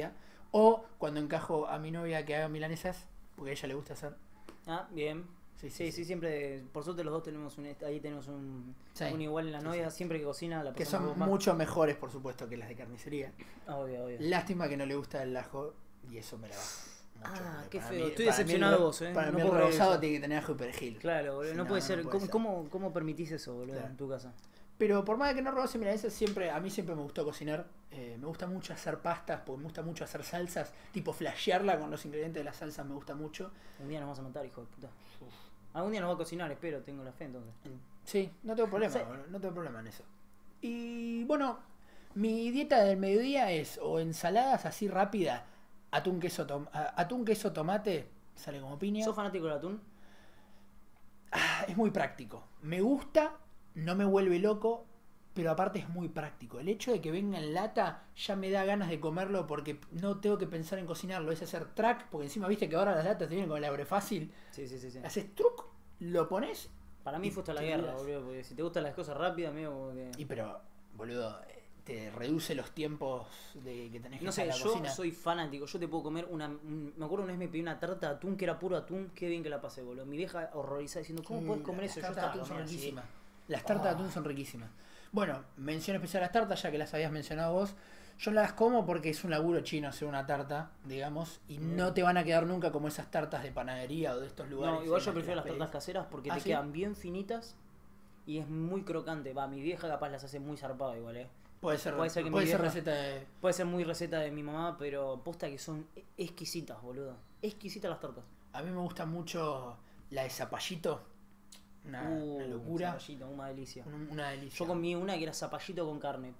O cuando encajo a mi novia que haga milanesas, porque a ella le gusta hacer. Ah, bien. Sí, Sí, sí, sí, sí. siempre, por suerte los dos tenemos un, ahí tenemos un, Sí. un igual en la Sí, novia, sí. siempre que cocina la Que pasamos son bomba. mucho mejores, por supuesto, que las de carnicería. Obvio, obvio. Lástima que no le gusta el ajo y eso me la baja mucho. Ah, porque qué para feo. mí- Estoy para mí el decepcionado ro- de vos, eh. Para No mí el puedo creer rosado eso. tiene que tener ajo y perejil. Claro, boludo, Sí, no, no, puede no ser. puede ¿Cómo, ser. cómo, cómo permitís eso, boludo, Claro. en tu casa? Pero por más de que no robase milanesas, siempre, a mí siempre me gustó cocinar. Eh, me gusta mucho hacer pastas, porque me gusta mucho hacer salsas. Tipo flashearla con los ingredientes de las salsas me gusta mucho. Un día nos vamos a matar, hijo de puta. Algún día nos va a cocinar, espero, tengo la fe entonces. Sí, no tengo problema, Sí. boludo, no tengo problema en eso. Y bueno, mi dieta del mediodía es o ensaladas así rápida, atún, queso, tom- a- atún, queso, tomate, sale como piña. ¿Sos fanático del atún? Ah, es muy práctico. Me gusta, no me vuelve loco, pero aparte es muy práctico. El hecho de que venga en lata ya me da ganas de comerlo porque no tengo que pensar en cocinarlo. Es hacer track, porque encima viste que ahora las latas te vienen con el abre fácil. Sí, sí, sí, sí. Haces truc, lo pones Para mí y fue hasta la te guerra, olvidas. boludo, porque si te gustan las cosas rápidas, medio como que... Y pero, boludo, eh, te reduce los tiempos de que tenés que No estar sé, en la yo cocina. soy fanático, yo te puedo comer una... un- me acuerdo una vez me pedí una tarta de atún que era puro atún, qué bien que la pasé, boludo. Mi vieja horrorizada diciendo, ¿cómo Sí, puedes comer las eso? Yo tartas de estaba atún son comiendo así. riquísimas. Las tartas de Ah. atún son riquísimas. Bueno, mención especial a las tartas, ya que las habías mencionado vos. Yo las como porque es un laburo chino hacer una tarta, digamos, y Mm. no te van a quedar nunca como esas tartas de panadería o de estos lugares. No, igual en yo las que prefiero las pedís. tartas caseras porque ¿Ah, te sí? quedan bien finitas y es muy crocante. Va, mi vieja capaz las hace muy zarpado igual, eh. Puede ser, Puede ser que mi puede ser vieja- receta de... Puede ser muy receta de mi mamá, pero posta que son exquisitas, boludo. Exquisitas las tortas. A mí me gusta mucho la de zapallito. Una, Uh, una locura. zapallito, una delicia. Una, una delicia. Yo comí una que era zapallito con carne.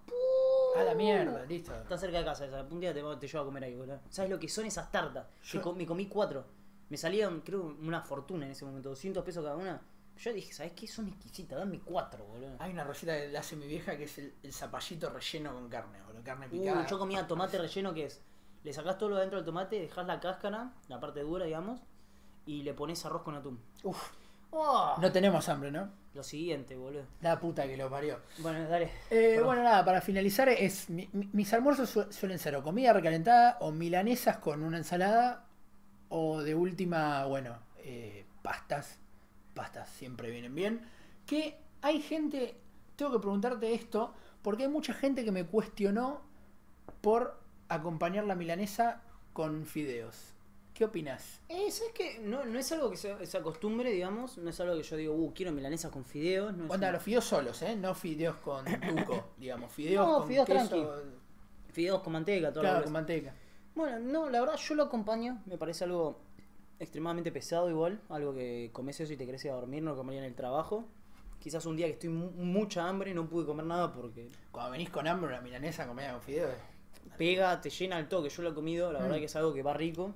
A la mierda, listo. Está cerca de casa esa. Un día te, te llevo a comer ahí, boludo. ¿Sabes lo que son esas tartas? Yo- Me, com- me comí cuatro. Me salían, creo, una fortuna en ese momento. doscientos pesos cada una. Yo dije, ¿sabes qué? Son exquisitas. Dame cuatro, boludo. Hay una receta que la hace mi vieja que es el, el zapallito relleno con carne, boludo. Carne picada. Uh, yo comía tomate relleno, que es, le sacás todo lo de dentro del tomate, dejás la cáscara, la parte dura, digamos, y le pones arroz con atún. Uf, Oh, no tenemos hambre, ¿no? lo siguiente, boludo. La puta que lo parió. Bueno, dale. Eh, Perdón. bueno, nada, para finalizar, es mi- mi- mis almuerzos su- suelen ser o comida recalentada o milanesas con una ensalada o de última, bueno, eh, pastas. Pastas siempre vienen bien. Que hay gente, tengo que preguntarte esto, porque hay mucha gente que me cuestionó por acompañar la milanesa con fideos. ¿Qué opinas? Eh, ¿sabes qué? No, no es algo que se, se acostumbre, digamos. No es algo que yo digo, uh, quiero milanesas con fideos. No es Onda, una- los fideos solos, ¿eh? No fideos con tuco, digamos. Fideos No, con fideos queso, tranqui. Fideos con manteca, todo claro, lo con manteca. Bueno, no, la verdad yo lo acompaño. Me parece algo extremadamente pesado igual. Algo que comes eso y te querés ir a dormir, no lo comería en el trabajo. Quizás un día que estoy mu- mucha hambre no pude comer nada porque Cuando venís con hambre, una milanesa comida con fideos. pega, te llena el toque. Yo lo he comido, la verdad Mm. que es algo que va rico.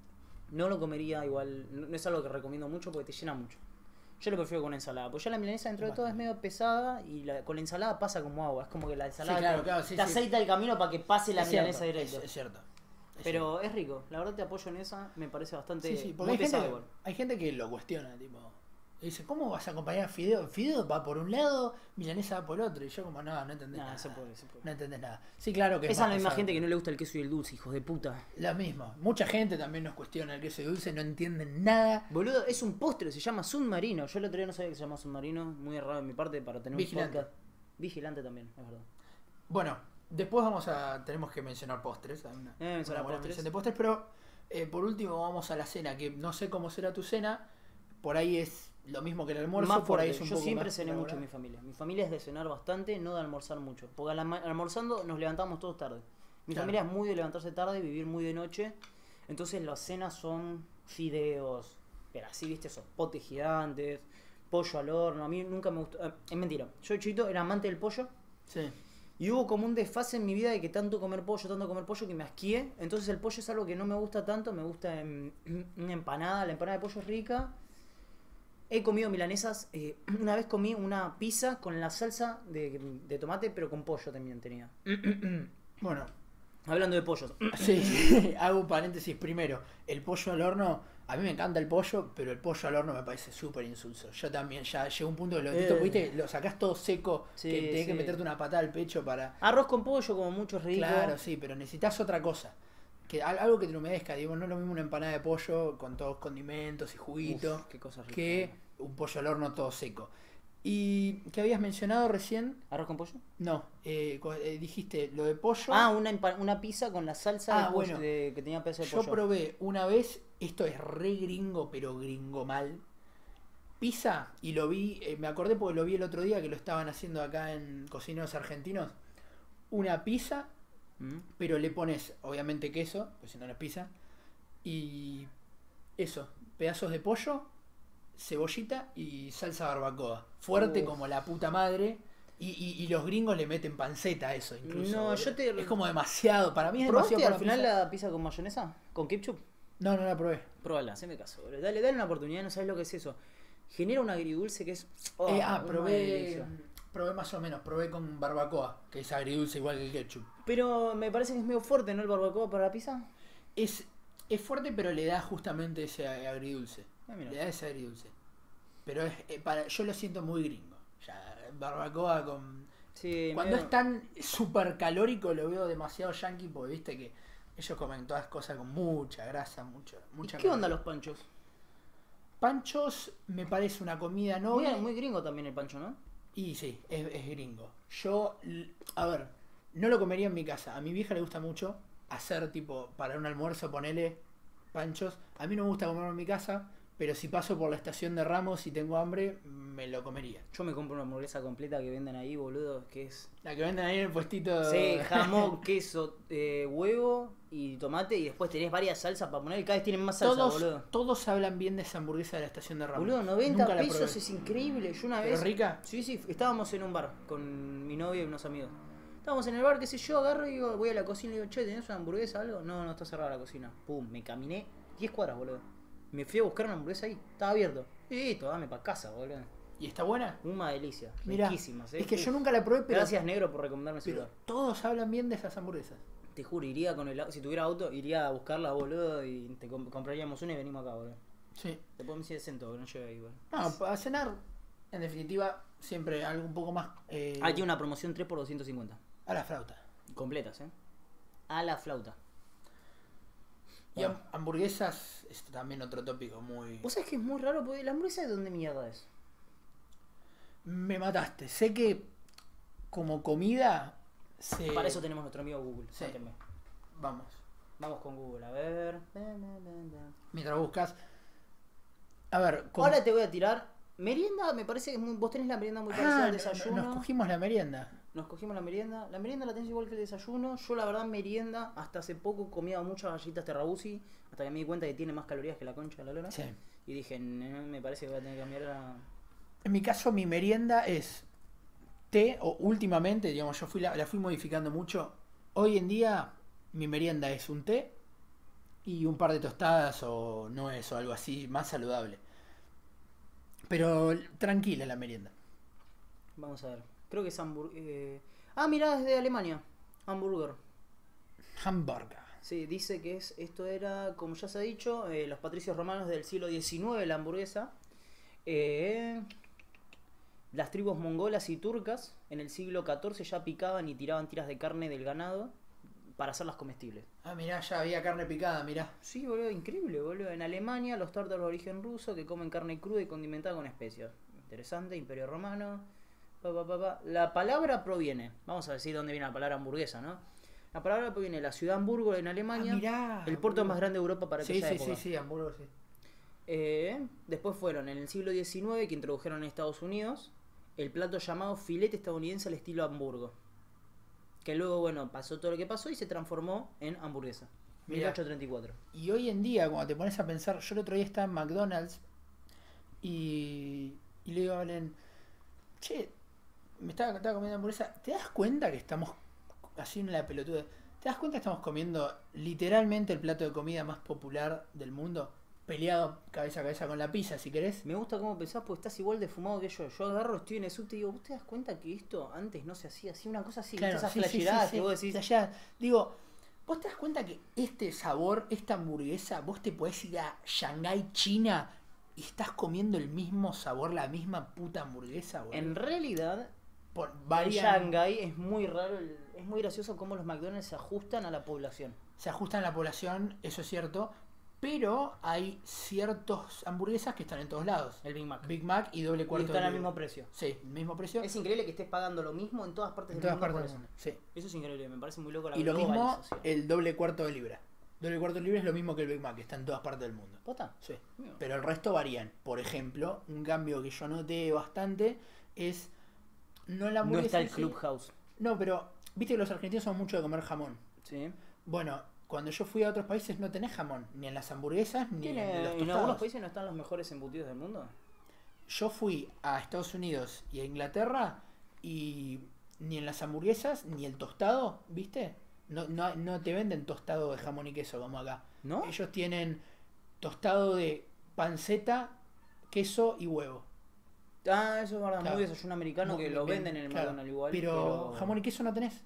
No lo comería igual, no no es algo que recomiendo mucho porque te llena mucho. Yo lo prefiero con ensalada, porque ya la milanesa dentro de todo es medio pesada y la- con la ensalada pasa como agua. Es como que la ensalada claro, te, claro, sí, te sí. aceita el camino para que pase la Es milanesa cierto, directo. Es, es cierto. Es Pero es rico, la verdad te apoyo en esa, me parece bastante cierto. Sí, sí, porque muy hay pesado gente, igual. hay gente que lo cuestiona, tipo. Dice, ¿cómo vas a acompañar fideo? Fideo va por un lado, milanesa va por otro. Y yo como, no, no entendés Nah, nada. se puede, se puede. No entendés nada. Sí, claro que es Esa es más la misma pesado. gente que no le gusta el queso y el dulce, hijos de puta. Lo mismo. Mucha gente también nos cuestiona el queso y dulce, no entienden nada. Boludo, es un postre, se llama submarino. Yo el otro día no sabía que se llama submarino, muy errado de mi parte para tener Vigilante. un podcast. Vigilante también, es verdad. Bueno, después vamos a. Tenemos que mencionar postres. Hay una, Eh, mencionar una buena postres. mención de postres, pero eh, por último vamos a la cena, que no sé cómo será tu cena. Por ahí es lo mismo que el almuerzo, Más por fuerte. ahí es un Yo poco siempre más cené mucho en elaborado. mi familia. Mi familia es de cenar bastante, no de almorzar mucho. Porque al alma- almorzando nos levantamos todos tarde. Mi Claro. familia es muy de levantarse tarde y vivir muy de noche. Entonces las cenas son fideos, pero así, viste, esos potes gigantes, pollo al horno. A mí nunca me gustó. eh, es mentira. Yo de chiquito era amante del pollo. Sí. Y hubo como un desfase en mi vida de que tanto comer pollo, tanto comer pollo que me asqué. Entonces el pollo es algo que no me gusta tanto, me gusta en una empanada, la empanada de pollo es rica. He comido milanesas, eh, una vez comí una pizza con la salsa de, de tomate, pero con pollo también tenía. Bueno, Hablando de pollos. sí, hago un paréntesis primero. El pollo al horno, a mí me encanta el pollo, pero el pollo al horno me parece súper insulso. Yo también, ya llegó un punto que lo, Eh. ¿viste? Lo sacás todo seco, Sí, que tenés que sí. meterte una patada al pecho para... Arroz con pollo como mucho es rico. Claro, sí, pero necesitas otra cosa. que al- algo que te lo humedezca, digo, no es lo mismo una empanada de pollo con todos condimentos y juguito Uf, qué cosa rica. que un pollo al horno todo seco. ¿Y qué habías mencionado recién? ¿Arroz con pollo? No, eh, co- eh, dijiste lo de pollo. Ah, una, empa- una pizza con la salsa Ah, de pollo- bueno. de- que tenía pedazo de Yo pollo. probé una vez, esto es re gringo, pero gringo mal. Pizza, y lo vi, eh, me acordé porque lo vi el otro día que lo estaban haciendo acá en Cocineros Argentinos. Una pizza, ¿Mm? pero le pones obviamente queso, pues si no no es pizza. Y eso, pedazos de pollo, cebollita y salsa barbacoa. Fuerte Uf. como la puta madre. Y, y- y los gringos le meten panceta a eso incluso. No, boludo. yo te- Es como demasiado, para mí es ¿Probaste demasiado al para final pizza. la pizza con mayonesa? ¿Con ketchup? No, no la probé. Pruébala, haceme caso, boludo. Dale, dale una oportunidad, no sabes lo que es eso. Genera un agridulce que es. oh, Eh, ah, una probé, delicia. probé más o menos, probé con barbacoa, que es agridulce igual que el ketchup. Pero me parece que es medio fuerte, ¿no? El barbacoa para la pizza. Es, es fuerte, pero le da justamente ese agridulce. Ah, mira. Le da ese agridulce. Pero es, eh, para, yo lo siento muy gringo. Ya, barbacoa con... Sí, Cuando medio- es tan súper calórico lo veo demasiado yankee, porque viste que ellos comen todas cosas con mucha grasa, mucho, ¿Y mucha qué onda caloría. los panchos? Panchos me parece una comida Muy, noble. muy gringo también el pancho, ¿no? Y sí, es, es gringo. Yo, l- a ver, no lo comería en mi casa. A mi vieja le gusta mucho hacer tipo, para un almuerzo, ponele panchos. A mí no me gusta comerlo en mi casa, pero si paso por la estación de Ramos y tengo hambre, me lo comería. Yo me compro una hamburguesa completa que venden ahí, boludo, que es... La que venden ahí en el puestito. Sí, jamón, queso, eh, huevo y tomate y después tenés varias salsas para poner y cada vez tienen más salsa, Todos, boludo. todos hablan bien de esa hamburguesa de la estación de Ramos. Boludo, noventa Nunca la pesos probé. es increíble. Yo una ¿Pero vez... rica? Sí, sí, estábamos en un bar con mi novia y unos amigos. Estábamos en el bar, qué sé yo, agarro y digo, voy a la cocina y digo, che, ¿tenés una hamburguesa o algo? No, no está cerrada la cocina. Pum, me caminé diez cuadras, boludo. Me fui a buscar una hamburguesa ahí, estaba abierto. Y listo, dame para casa, boludo. ¿Y está buena? Una delicia, Mirá, riquísimas, eh. es que yo Uf. nunca la probé, pero, Gracias, negro, por recomendarme ese pero lugar. todos hablan bien de esas hamburguesas. Te juro, iría con el au- si tuviera auto, iría a buscarla, boludo, y te comp- compraríamos una y venimos acá, boludo. Sí. Te podemos ir de centro, que no lleve ahí, boludo. No, para cenar, en definitiva, siempre algo un poco más eh, Hay una promoción tres por doscientos cincuenta. a la flauta. Completas, eh. A la flauta. Y ham- hamburguesas, es también otro tópico muy... Vos sabés que es muy raro, porque la hamburguesa de dónde mierda es. Me mataste. Sé que como comida se... Para eso tenemos nuestro amigo Google. Sí. Sáquenme. Vamos. Vamos con Google, a ver. Mientras buscas... A ver, como- Ahora te voy a tirar. Merienda, me parece que es muy... vos tenés la merienda muy parecida Ah, al no- no- desayuno. nos cogimos la merienda. Nos cogimos la merienda. La merienda la tenés igual que el desayuno. Yo la verdad merienda, hasta hace poco comía muchas galletas Terrabusi, hasta que me di cuenta que tiene más calorías que la concha de la lora. Sí. Y dije, "No, me parece que voy a tener que cambiar a... En mi caso, mi merienda es té, o últimamente, digamos, yo fui la, la fui modificando mucho. Hoy en día, mi merienda es un té y un par de tostadas o nuez o algo así, más saludable. Pero tranquila la merienda. Vamos a ver. Creo que es hamburguesa. Eh... Ah, mirá, es de Alemania. Hamburger. Hamburger. Sí, dice que es esto era, como ya se ha dicho, eh, los patricios romanos del siglo diecinueve, la hamburguesa. Eh, las tribus mongolas y turcas en el siglo catorce ya picaban y tiraban tiras de carne del ganado para hacerlas comestibles. Ah, mirá, ya había carne picada, mirá. Sí, boludo, increíble, boludo. En Alemania, los tártaros de origen ruso que comen carne cruda y condimentada con especias. Interesante, Imperio Romano. Pa, pa, pa, pa. La palabra proviene, vamos a decir dónde viene la palabra hamburguesa, ¿no? La palabra proviene de la ciudad de Hamburgo en Alemania, Ah, mirá, el puerto boludo. más grande de Europa para Sí, aquella sí, época. sí, sí, Hamburgo, sí. Eh, después fueron en el siglo diecinueve que introdujeron en Estados Unidos el plato llamado filete estadounidense al estilo Hamburgo. Que luego, bueno, pasó todo lo que pasó y se transformó en hamburguesa. Mirá. mil ochocientos treinta y cuatro. Y hoy en día, cuando te pones a pensar, yo el otro día estaba en McDonald's y, y le digo a Valen, che, me estaba, estaba comiendo hamburguesa, ¿te das cuenta que estamos así en la pelotuda? ¿Te das cuenta que estamos comiendo literalmente el plato de comida más popular del mundo? Peleado cabeza a cabeza con la pizza, si querés. Me gusta cómo pensás porque estás igual de fumado que yo. Yo agarro, estoy en el subte y digo, ¿vos te das cuenta que esto antes no se hacía así? Una cosa así, Claro, esas sí, sí, flasheadas sí, que sí. vos decís. Allá, digo, ¿vos te das cuenta que este sabor, esta hamburguesa, vos te podés ir a Shanghái, China, y estás comiendo el mismo sabor, la misma puta hamburguesa, boludo? En realidad, Por en varían- Shanghái es muy raro, el- es muy gracioso cómo los McDonald's se ajustan a la población. se ajustan a la población, eso es cierto, pero hay ciertas hamburguesas que están en todos lados. El Big Mac. Big Mac y doble Y cuarto están de al libra. mismo precio. Sí, el mismo precio. Es increíble que estés pagando lo mismo en todas partes en del todas mundo. partes por del mundo. eso. Sí. Eso es increíble, me parece muy loco la Y lo mismo, globalización. el doble cuarto de libra. Doble cuarto de libra es lo mismo que el Big Mac, está en todas partes del mundo. ¿Posta? Sí. Mío. Pero el resto varían. Por ejemplo, un cambio que yo noté bastante es no la No hamburguesa está el en sí. Clubhouse. No, pero viste que los argentinos son mucho de comer jamón. Sí. Bueno, cuando yo fui a otros países no tenés jamón, ni en las hamburguesas, ni en los ¿Tiene, ¿En tostados. algunos países no están los mejores embutidos del mundo? Yo fui a Estados Unidos y a Inglaterra y ni en las hamburguesas, ni el tostado, ¿viste? No, no, no te venden tostado de jamón y queso como acá. ¿No? Ellos tienen tostado de panceta, queso y huevo. Ah, eso es verdad, Claro. muy desayuno americano Muy que lo bien, venden en el claro. McDonald's igual. Pero, Pero, jamón y queso no tenés.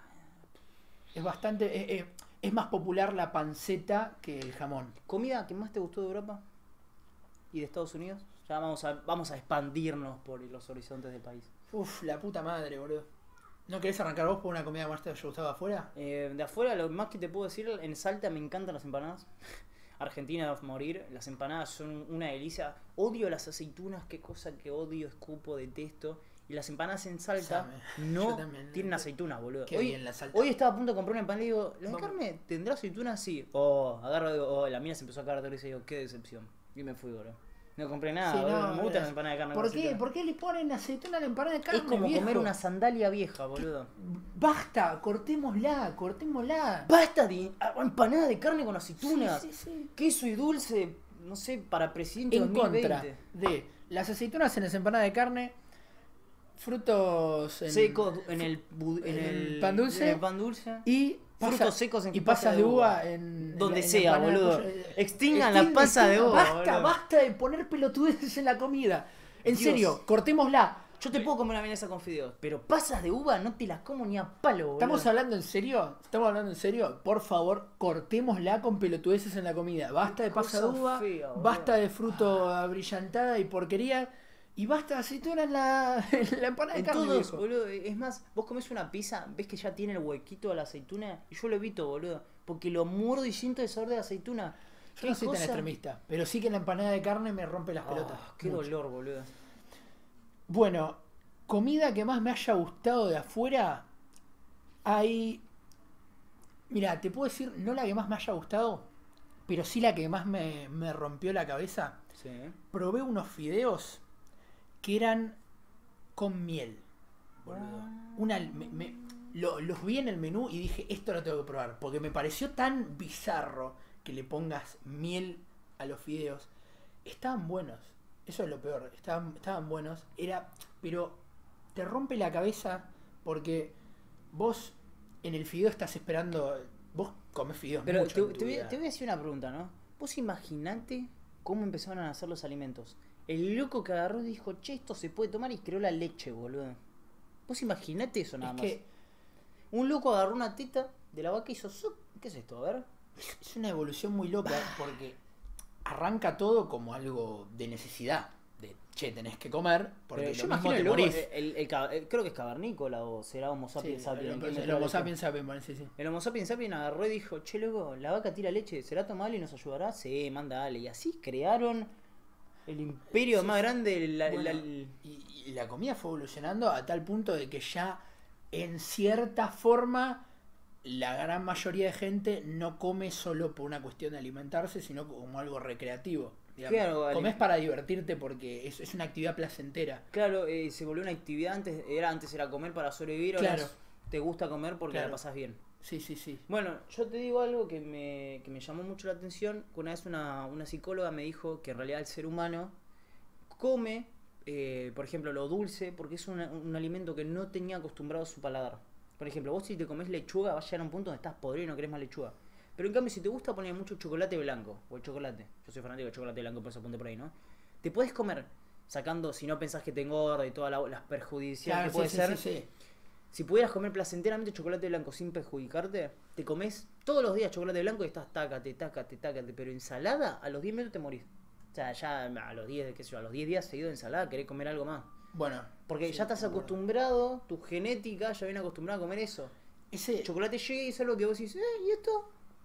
Es bastante... eh, eh, es más popular la panceta que el jamón. ¿Comida que más te gustó de Europa? ¿Y de Estados Unidos? Ya vamos a, vamos a expandirnos por los horizontes del país. Uf, la puta madre, boludo. ¿No querés arrancar vos por una comida que más te haya gustado afuera? Eh, de afuera, lo más que te puedo decir, en Salta me encantan las empanadas. Argentina a morir, las empanadas son una delicia. Odio las aceitunas, qué cosa que odio, escupo, detesto. Y las empanadas en Salta Sabe. no Yo también. tienen aceitunas, boludo. Qué Hoy, bien la Salta. hoy estaba a punto de comprar una empanada y digo, ¿la de Vamos. carne tendrá aceitunas? Sí. Oh, agarro, digo, oh, la mía se empezó a cagar de risa y digo, qué decepción. Y me fui, boludo. No compré nada, Sí, boludo. no, No me gustan es- las empanadas de carne. ¿Por con qué? aceituna. ¿Por qué le ponen aceituna a la empanada de carne, Es como viejo? comer una sandalia vieja, boludo. Basta, cortémosla, cortémosla. Basta de ah, empanada de carne con aceitunas. Sí, sí, sí. Queso y dulce, no sé, para presidente En dos mil veinte. contra de las aceitunas en las empanadas de carne, frutos en, Secos en el, bu- en en el, el pan dulce en el pan dulce. y Frutos pasa- secos en y pasa pasas de de uva uva. en Donde en la sea, empanada de boludo. pollo. Eh, Extingan la extinga, pasa de extinga, uva, Basta, boludo. basta de poner pelotudeces en la comida. En Dios. serio, cortémosla. Yo te puedo comer una vienesa con fideos, pero pasas de uva no te las como ni a palo, boludo. ¿Estamos hablando en serio? ¿Estamos hablando en serio? Por favor, cortémosla con pelotudeces en la comida. Basta de Qué pasa de cosa uva, fea, boludo. basta de fruto abrillantada y porquería. Y basta de aceituna en la, en la empanada de En carne, todos, viejo. boludo. Es más, vos comés una pizza, ves que ya tiene el huequito de la aceituna y yo lo evito, boludo. Porque lo muerdo y siento el sabor de la aceituna. Yo no soy tan extremista, pero sí que en la empanada de carne me rompe las pelotas. Ah, qué Mucho. dolor, boludo. Bueno, comida que más me haya gustado de afuera, hay... Mira, te puedo decir, no la que más me haya gustado, pero sí la que más me, me rompió la cabeza. Sí. Probé unos fideos que eran con miel, boludo. Ah. Una, me- me- lo- los vi en el menú y dije, esto lo tengo que probar, porque me pareció tan bizarro que le pongas miel a los fideos. Estaban buenos, eso es lo peor, estaban, estaban buenos, era, pero te rompe la cabeza porque vos en el fideo estás esperando, vos comés fideos Pero mucho te, en tu te voy, vida. te voy a decir una pregunta, ¿no? Vos imaginate cómo empezaron a hacer los alimentos. El loco que agarró y dijo, che, esto se puede tomar y creó la leche, boludo. Vos imaginate eso nada Es más. que Un loco agarró una teta de la vaca y hizo zup. ¿Qué es esto? A ver. es una evolución muy loca porque arranca todo como algo de necesidad. De, che, tenés que comer porque Pero lo yo mismo imagino te el loco, morís. el, el- el ca- el- creo que es cavernícola o será Homo Sí, sapiens sapiens. el, ¿quién el, metió el la Homo leche? sapiens sapiens, bueno, sí, sí. El Homo sapiens sapiens agarró y dijo, che, loco, la vaca tira leche, ¿será tomable y nos ayudará? Sí, manda, dale. Y así crearon el imperio Sí, más sí. grande. La, Bueno, la- y, y la comida fue evolucionando a tal punto de que ya en cierta forma la gran mayoría de gente no come solo por una cuestión de alimentarse, sino como algo recreativo. Digamos. Claro, vale. Comés para divertirte porque es, es una actividad placentera. Claro, eh, se volvió una actividad antes, era antes era comer para sobrevivir, ahora Claro. es- te gusta comer porque Claro. la pasas bien. Sí, sí, sí. Bueno, yo te digo algo que me, que me llamó mucho la atención, que una vez una, una psicóloga me dijo que en realidad el ser humano come, eh, por ejemplo, lo dulce, porque es una- un alimento que no tenía acostumbrado su paladar. Por ejemplo, vos si te comes lechuga vas a llegar a un punto donde estás podrido y no querés más lechuga. Pero en cambio, si te gusta poner mucho chocolate blanco, o el chocolate, yo soy fanático de chocolate blanco, por eso apunte por ahí, ¿no? Te puedes comer, sacando, si no pensás que te engorda y todas la- las perjudiciales Claro, que puede sí, ser, sí, sí, sí. si pudieras comer placenteramente chocolate blanco sin perjudicarte, te comes todos los días chocolate blanco y estás tácate, tácate, tácate, pero ensalada, a los diez minutos te morís. O sea, ya a los diez, qué sé yo, a los diez días seguido de ensalada querés comer algo más. Bueno. Porque sí, ya estás bueno. acostumbrado, tu genética ya viene acostumbrada a comer eso. Ese, El chocolate llega y es algo que vos decís, eh, ¿y esto?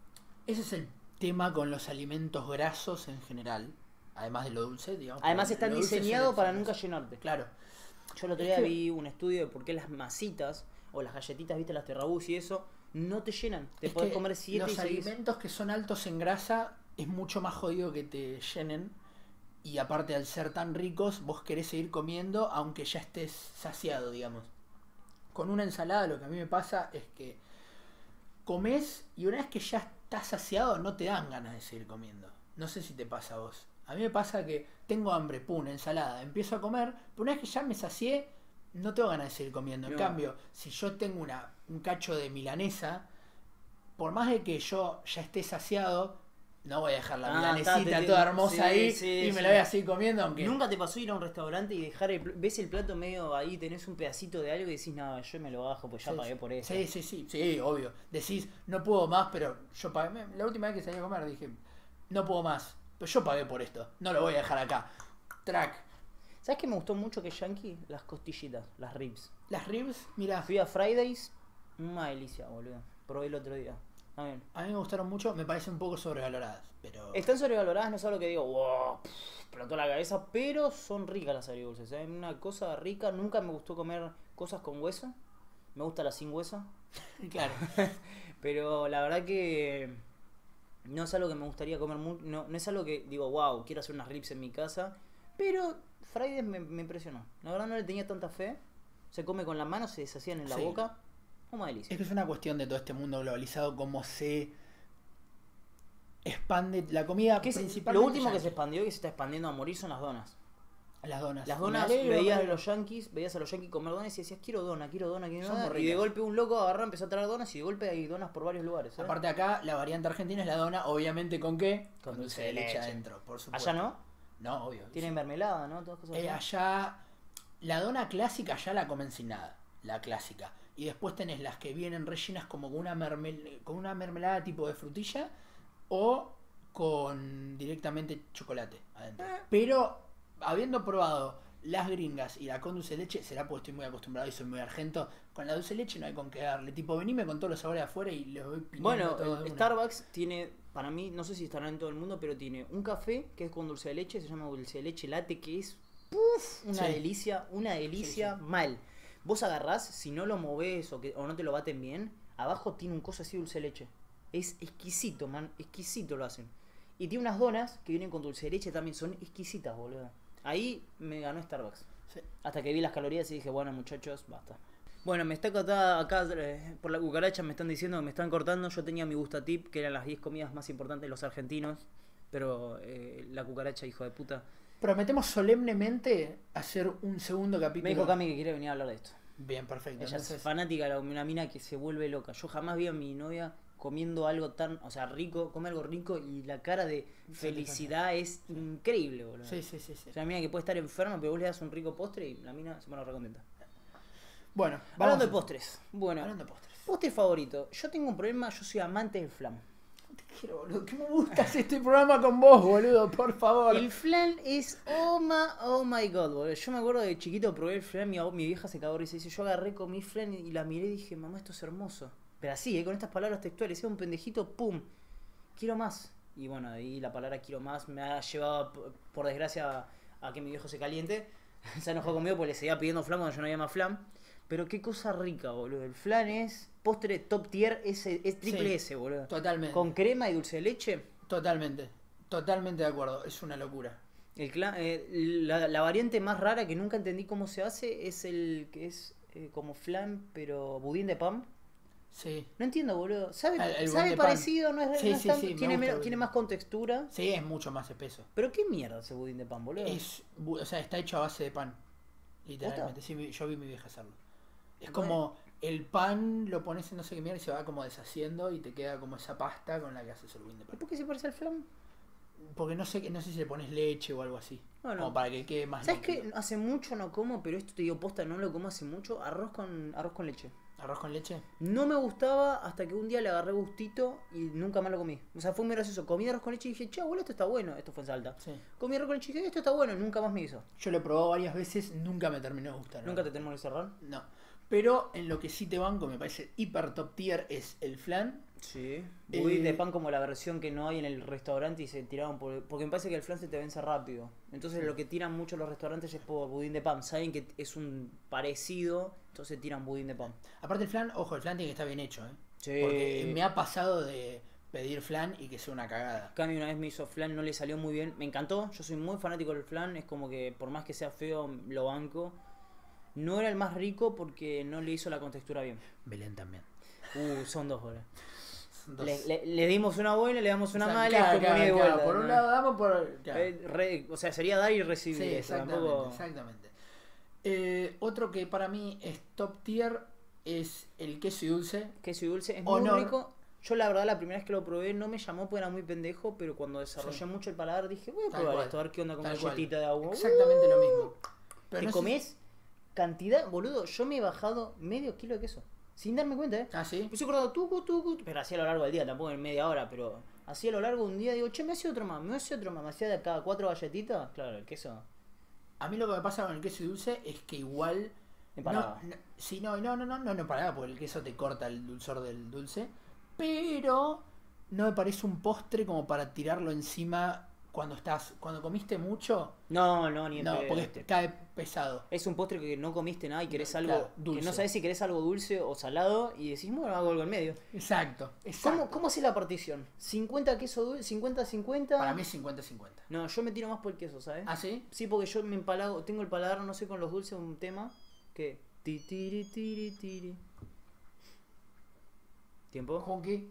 Ese es el tema con los alimentos grasos en general. Además de lo dulce, digamos. Además pero están lo dulce diseñados suele para ser nunca eso. llenarte. Claro. Yo el otro Es día que- vi un estudio de por qué las masitas o las galletitas, viste, las terrabús y eso, no te llenan. Te Es podés que comer siete y los seguís. alimentos que son altos en grasa es mucho más jodido que te llenen. Y aparte, al ser tan ricos, vos querés seguir comiendo aunque ya estés saciado, digamos. Con una ensalada lo que a mí me pasa es que comes y una vez que ya estás saciado no te dan ganas de seguir comiendo. No sé si te pasa a vos. A mí me pasa que tengo hambre, pum, ensalada, empiezo a comer, pero una vez que ya me sacié, no tengo ganas de seguir comiendo. En No. cambio, si yo tengo una, un cacho de milanesa, por más de que yo ya esté saciado, no voy a dejar la Ah, milanesita está, te- toda te- hermosa sí, ahí sí, y me sí. la voy a seguir comiendo, aunque... ¿Nunca te pasó ir a un restaurante y dejar el, pl- ves el plato medio ahí, tenés un pedacito de algo y decís, no, yo me lo bajo, pues ya Sí, pagué sí. por eso? Sí, sí, sí, sí, obvio. Decís, no puedo más, pero yo pagué. La última vez que salí a comer dije, no puedo más, pero yo pagué por esto, no lo voy a dejar acá. Track. ¿Sabes qué me gustó mucho que Yankee? Las costillitas, las ribs. Las ribs, mira, Fui a Fridays, una delicia, boludo. Probé el otro día. También. a mí me gustaron mucho, me parecen un poco sobrevaloradas, pero... Están sobrevaloradas, no es algo que digo, wow, pff, explotó la cabeza, pero son ricas las agridulces. ¿Eh? Una cosa rica, nunca me gustó comer cosas con hueso. Me gusta la sin hueso. Claro. Pero la verdad que no es algo que me gustaría comer mucho. No, no es algo que digo, wow, quiero hacer unas ribs en mi casa. Pero Fridays me, me impresionó. La verdad no le tenía tanta fe. Se come con la mano, se deshacían en la Sí. boca. Una delicia. Es que es una cuestión de todo este mundo globalizado, cómo se expande la comida ¿Qué es- principalmente. lo último que se yankee. expandió y que se está expandiendo a morir son las donas. Las donas. Las Y me donas, alegro, me veías a alegro. los yankees, veías a los yankees comer donas y decías, quiero dona, quiero dona, quiero Son dona. muy Y de ricas. golpe un loco agarró, empezó a traer donas y de golpe hay donas por varios lugares. ¿eh? Aparte acá, la variante argentina es la dona, obviamente ¿con qué? Con Con dulce dulce de de leche leche. adentro, por supuesto. Allá no, No, obvio. tiene Sí. mermelada, ¿no? Todas cosas Eh, así. allá, la dona clásica ya la comen sin nada, la clásica. Y después tenés las que vienen rellenas como con una, mermel con una mermelada tipo de frutilla o con directamente chocolate adentro. Eh. Pero habiendo probado las gringas y la con dulce de leche, será porque estoy muy acostumbrado y soy muy argento, con la dulce de leche no hay con qué darle. Tipo, venime con todos los sabores afuera y les voy pidiendo Bueno, todo de el una. Starbucks tiene, para mí, no sé si estará en todo el mundo, pero tiene un café que es con dulce de leche, se llama dulce de leche latte, que es ¡puf! Una Sí. delicia, una delicia Sí, mal. Vos agarrás, si no lo movés o, que, o no te lo baten bien, abajo tiene un coso así de dulce de leche. Es exquisito, man, exquisito lo hacen. Y tiene unas donas que vienen con dulce de leche también, son exquisitas, boludo. Ahí me ganó Starbucks. Sí. Hasta que vi las calorías y dije, bueno muchachos, basta. Bueno, me está cortada acá eh, por la cucaracha, me están diciendo que me están cortando. Yo tenía mi gustatip, que eran las diez comidas más importantes de los argentinos. Pero eh, la cucaracha, hijo de puta. Prometemos solemnemente hacer un segundo capítulo. Me dijo Cami que quiere venir a hablar de esto. Bien, perfecto. Ella es Entonces, fanática de la- una mina que se vuelve loca. Yo jamás vi a mi novia comiendo algo tan, o sea, rico, come algo rico y la cara de felicidad es increíble, boludo. sí, sí, sí, sí. O sea, una mina que puede estar enferma, pero vos le das un rico postre y la mina se pone recontenta. Bueno, vamos Hablando a- de postres. Bueno, Hablando de postres. postre favorito. Yo tengo un problema, yo soy amante del flan. Te quiero, boludo. ¿Qué me gusta hacer este programa con vos, boludo? Por favor. El flan es oh my, oh my god, boludo. Yo me acuerdo de chiquito probé el flan, mi, mi vieja se cagó y se dice, yo agarré, comí flan y la miré y dije, mamá, esto es hermoso. Pero así, ¿eh? Con estas palabras textuales, era un pendejito, pum, quiero más. Y bueno, ahí la palabra quiero más me ha llevado, p- por desgracia, a, a que mi viejo se caliente. Se enojó conmigo porque le seguía pidiendo flan cuando yo no había más flan. Pero qué cosa rica, boludo. El flan es postre top tier, es, es triple Sí, S, boludo. Totalmente. Con crema y dulce de leche. Totalmente. Totalmente de acuerdo. Es una locura. El cla- eh, la, la variante más rara que nunca entendí cómo se hace es el que es eh, como flan, pero budín de pan. Sí. No entiendo, boludo. ¿Sabe, El- el budín sabe de pan. parecido? No es, Sí, no es sí, tan- sí, me tiene, gusta menos- el tiene budín. más contextura. Sí, es mucho más espeso. Pero qué mierda ese budín de pan, boludo. Es, bu- o sea, está hecho a base de pan. Literalmente. ¿Posta? Sí, mi- yo vi a mi vieja hacerlo. Es Bueno. como el pan lo pones en no sé qué mierda y se va como deshaciendo y te queda como esa pasta con la que haces el budín de ¿Y pan. por qué se parece al flan? Porque no sé, qué- no sé si le pones leche o algo así. Bueno. Como para que quede más ¿Sabes líquido. qué? Hace mucho no como, pero esto te digo posta, no lo como hace mucho. Arroz con, arroz con leche. ¿Arroz con leche? No me gustaba hasta que un día le agarré gustito y nunca más lo comí. O sea, fue muy gracioso. Comí arroz con leche y dije, che, abuelo, esto está bueno. Esto fue en Salta. Sí. Comí arroz con leche y dije, esto está bueno. Y nunca más me hizo. Yo lo he probado varias veces, nunca me terminó de gustar. ¿Nunca te tenemos que cerrar? No. Pero en lo que sí te banco, me parece hiper top tier, es el flan. Sí. Budín Eh, de pan como la versión que no hay en el restaurante y se tiraron por... Porque me parece que el flan se te vence rápido. Entonces lo que tiran mucho los restaurantes es por budín de pan. Saben que es un parecido, entonces tiran budín de pan. Aparte el flan, ojo, el flan tiene que estar bien hecho, ¿eh? Sí. Porque me ha pasado de pedir flan y que sea una cagada. Cami una vez me hizo flan, no le salió muy bien. Me encantó, yo soy muy fanático del flan. Es como que por más que sea feo, lo banco. No era el más rico porque no le hizo la contextura bien. Belén también. Uh, son dos horas. Son dos. Le, le- le dimos una buena, le damos una O sea, mala, claro, es como claro, ida y claro, vuelta, por ¿no? un lado damos, por... claro. Eh, re- o sea, sería dar y recibir. Sí, esto, exactamente, tampoco- exactamente. Eh, otro que para mí es top tier es el queso y dulce. Queso y dulce es Honor. muy rico. Yo la verdad la primera vez que lo probé no me llamó porque era muy pendejo, pero cuando desarrollé Sí. mucho el paladar dije, voy a Tal probar cual, esto, a ver qué onda con tal galletita cual. de agua. Exactamente lo mismo. Pero Te no sé comes cantidad, boludo, yo me he bajado medio kilo de queso. Sin darme cuenta, eh. si- Ah, sí. Me estoy acordando tucu, tucu, pero así a lo largo del día, tampoco en media hora, pero así a lo largo de un día digo, che, me hace otro más, me hace otro más, me hacía de cada cuatro galletitas, claro, el queso. A mí lo que me pasa con el queso y dulce es que igual. Me No, paraba. no, sí, no, no, no, no, no, no paraba porque el queso te corta el dulzor del dulce. Pero no me parece un postre como para tirarlo encima cuando estás. Cuando comiste mucho. No, no, ni en No, pedo. porque es- cae pesado. Es un postre que no comiste nada y querés No, algo claro, que dulce. no sabes si querés algo dulce o salado y decís, bueno, hago algo en medio. Exacto, exacto. ¿Cómo, ¿Cómo haces la partición? ¿cincuenta queso dulce? ¿cincuenta cincuenta? Para mí es cincuenta cincuenta. No, yo me tiro más por el queso, ¿sabes? ¿Ah, sí? Sí, porque yo me empalago, tengo el paladar, no sé, con los dulces, un tema que... Ti, tiri, tiri, tiri. ¿Tiempo? Junki.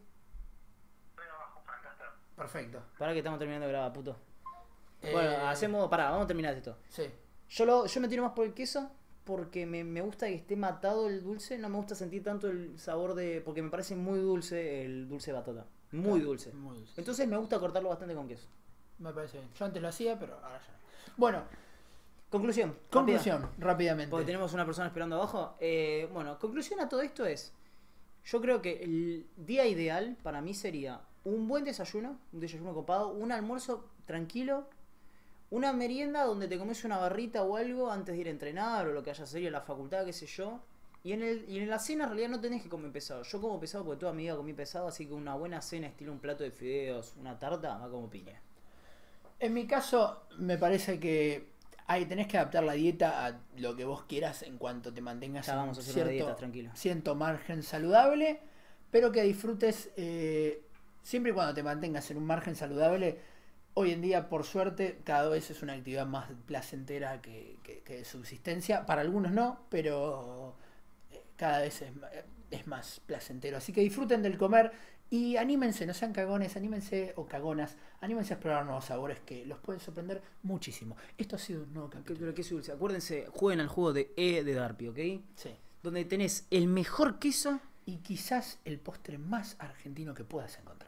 Perfecto. Para que estamos terminando de grabar, puto. Eh, Bueno, hacemos... Pará, vamos a terminar esto. Sí. Yo, lo, yo me tiro más por el queso porque me, me gusta que esté matado el dulce. No me gusta sentir tanto el sabor de... Porque me parece muy dulce el dulce de batata. Muy dulce. Muy dulce. Entonces me gusta cortarlo bastante con queso. Me parece bien. Yo antes lo hacía, pero ahora ya no. Bueno, Conclusión. rápida, conclusión, rápidamente. Porque tenemos una persona esperando abajo. Eh, bueno, conclusión a todo esto es... Yo creo que el día ideal para mí sería un buen desayuno, un desayuno copado, un almuerzo tranquilo, una merienda donde te comes una barrita o algo antes de ir a entrenar o lo que haya sido en la facultad, qué sé yo. Y en, el, y en la cena en realidad no tenés que comer pesado. Yo como pesado porque toda mi vida comí pesado, así que una buena cena estilo un plato de fideos, una tarta, va como piña. En mi caso, me parece que ahí tenés que adaptar la dieta a lo que vos quieras en cuanto te mantengas Ya en vamos a hacer cierto, una dieta, tranquilo. cierto margen saludable, pero que disfrutes eh, siempre y cuando te mantengas en un margen saludable. Hoy en día, por suerte, cada vez es una actividad más placentera que, que, que de subsistencia. Para algunos no, pero eh, cada vez es, ma- es más placentero. Así que disfruten del comer y anímense, no sean cagones, anímense o cagonas, anímense a explorar nuevos sabores que los pueden sorprender muchísimo. Esto ha sido un nuevo capítulo. Pero queso dulce. Acuérdense, jueguen al juego de E de Darpi, ¿ok? Sí. Donde tenés el mejor queso Y quizás el postre más argentino que puedas encontrar.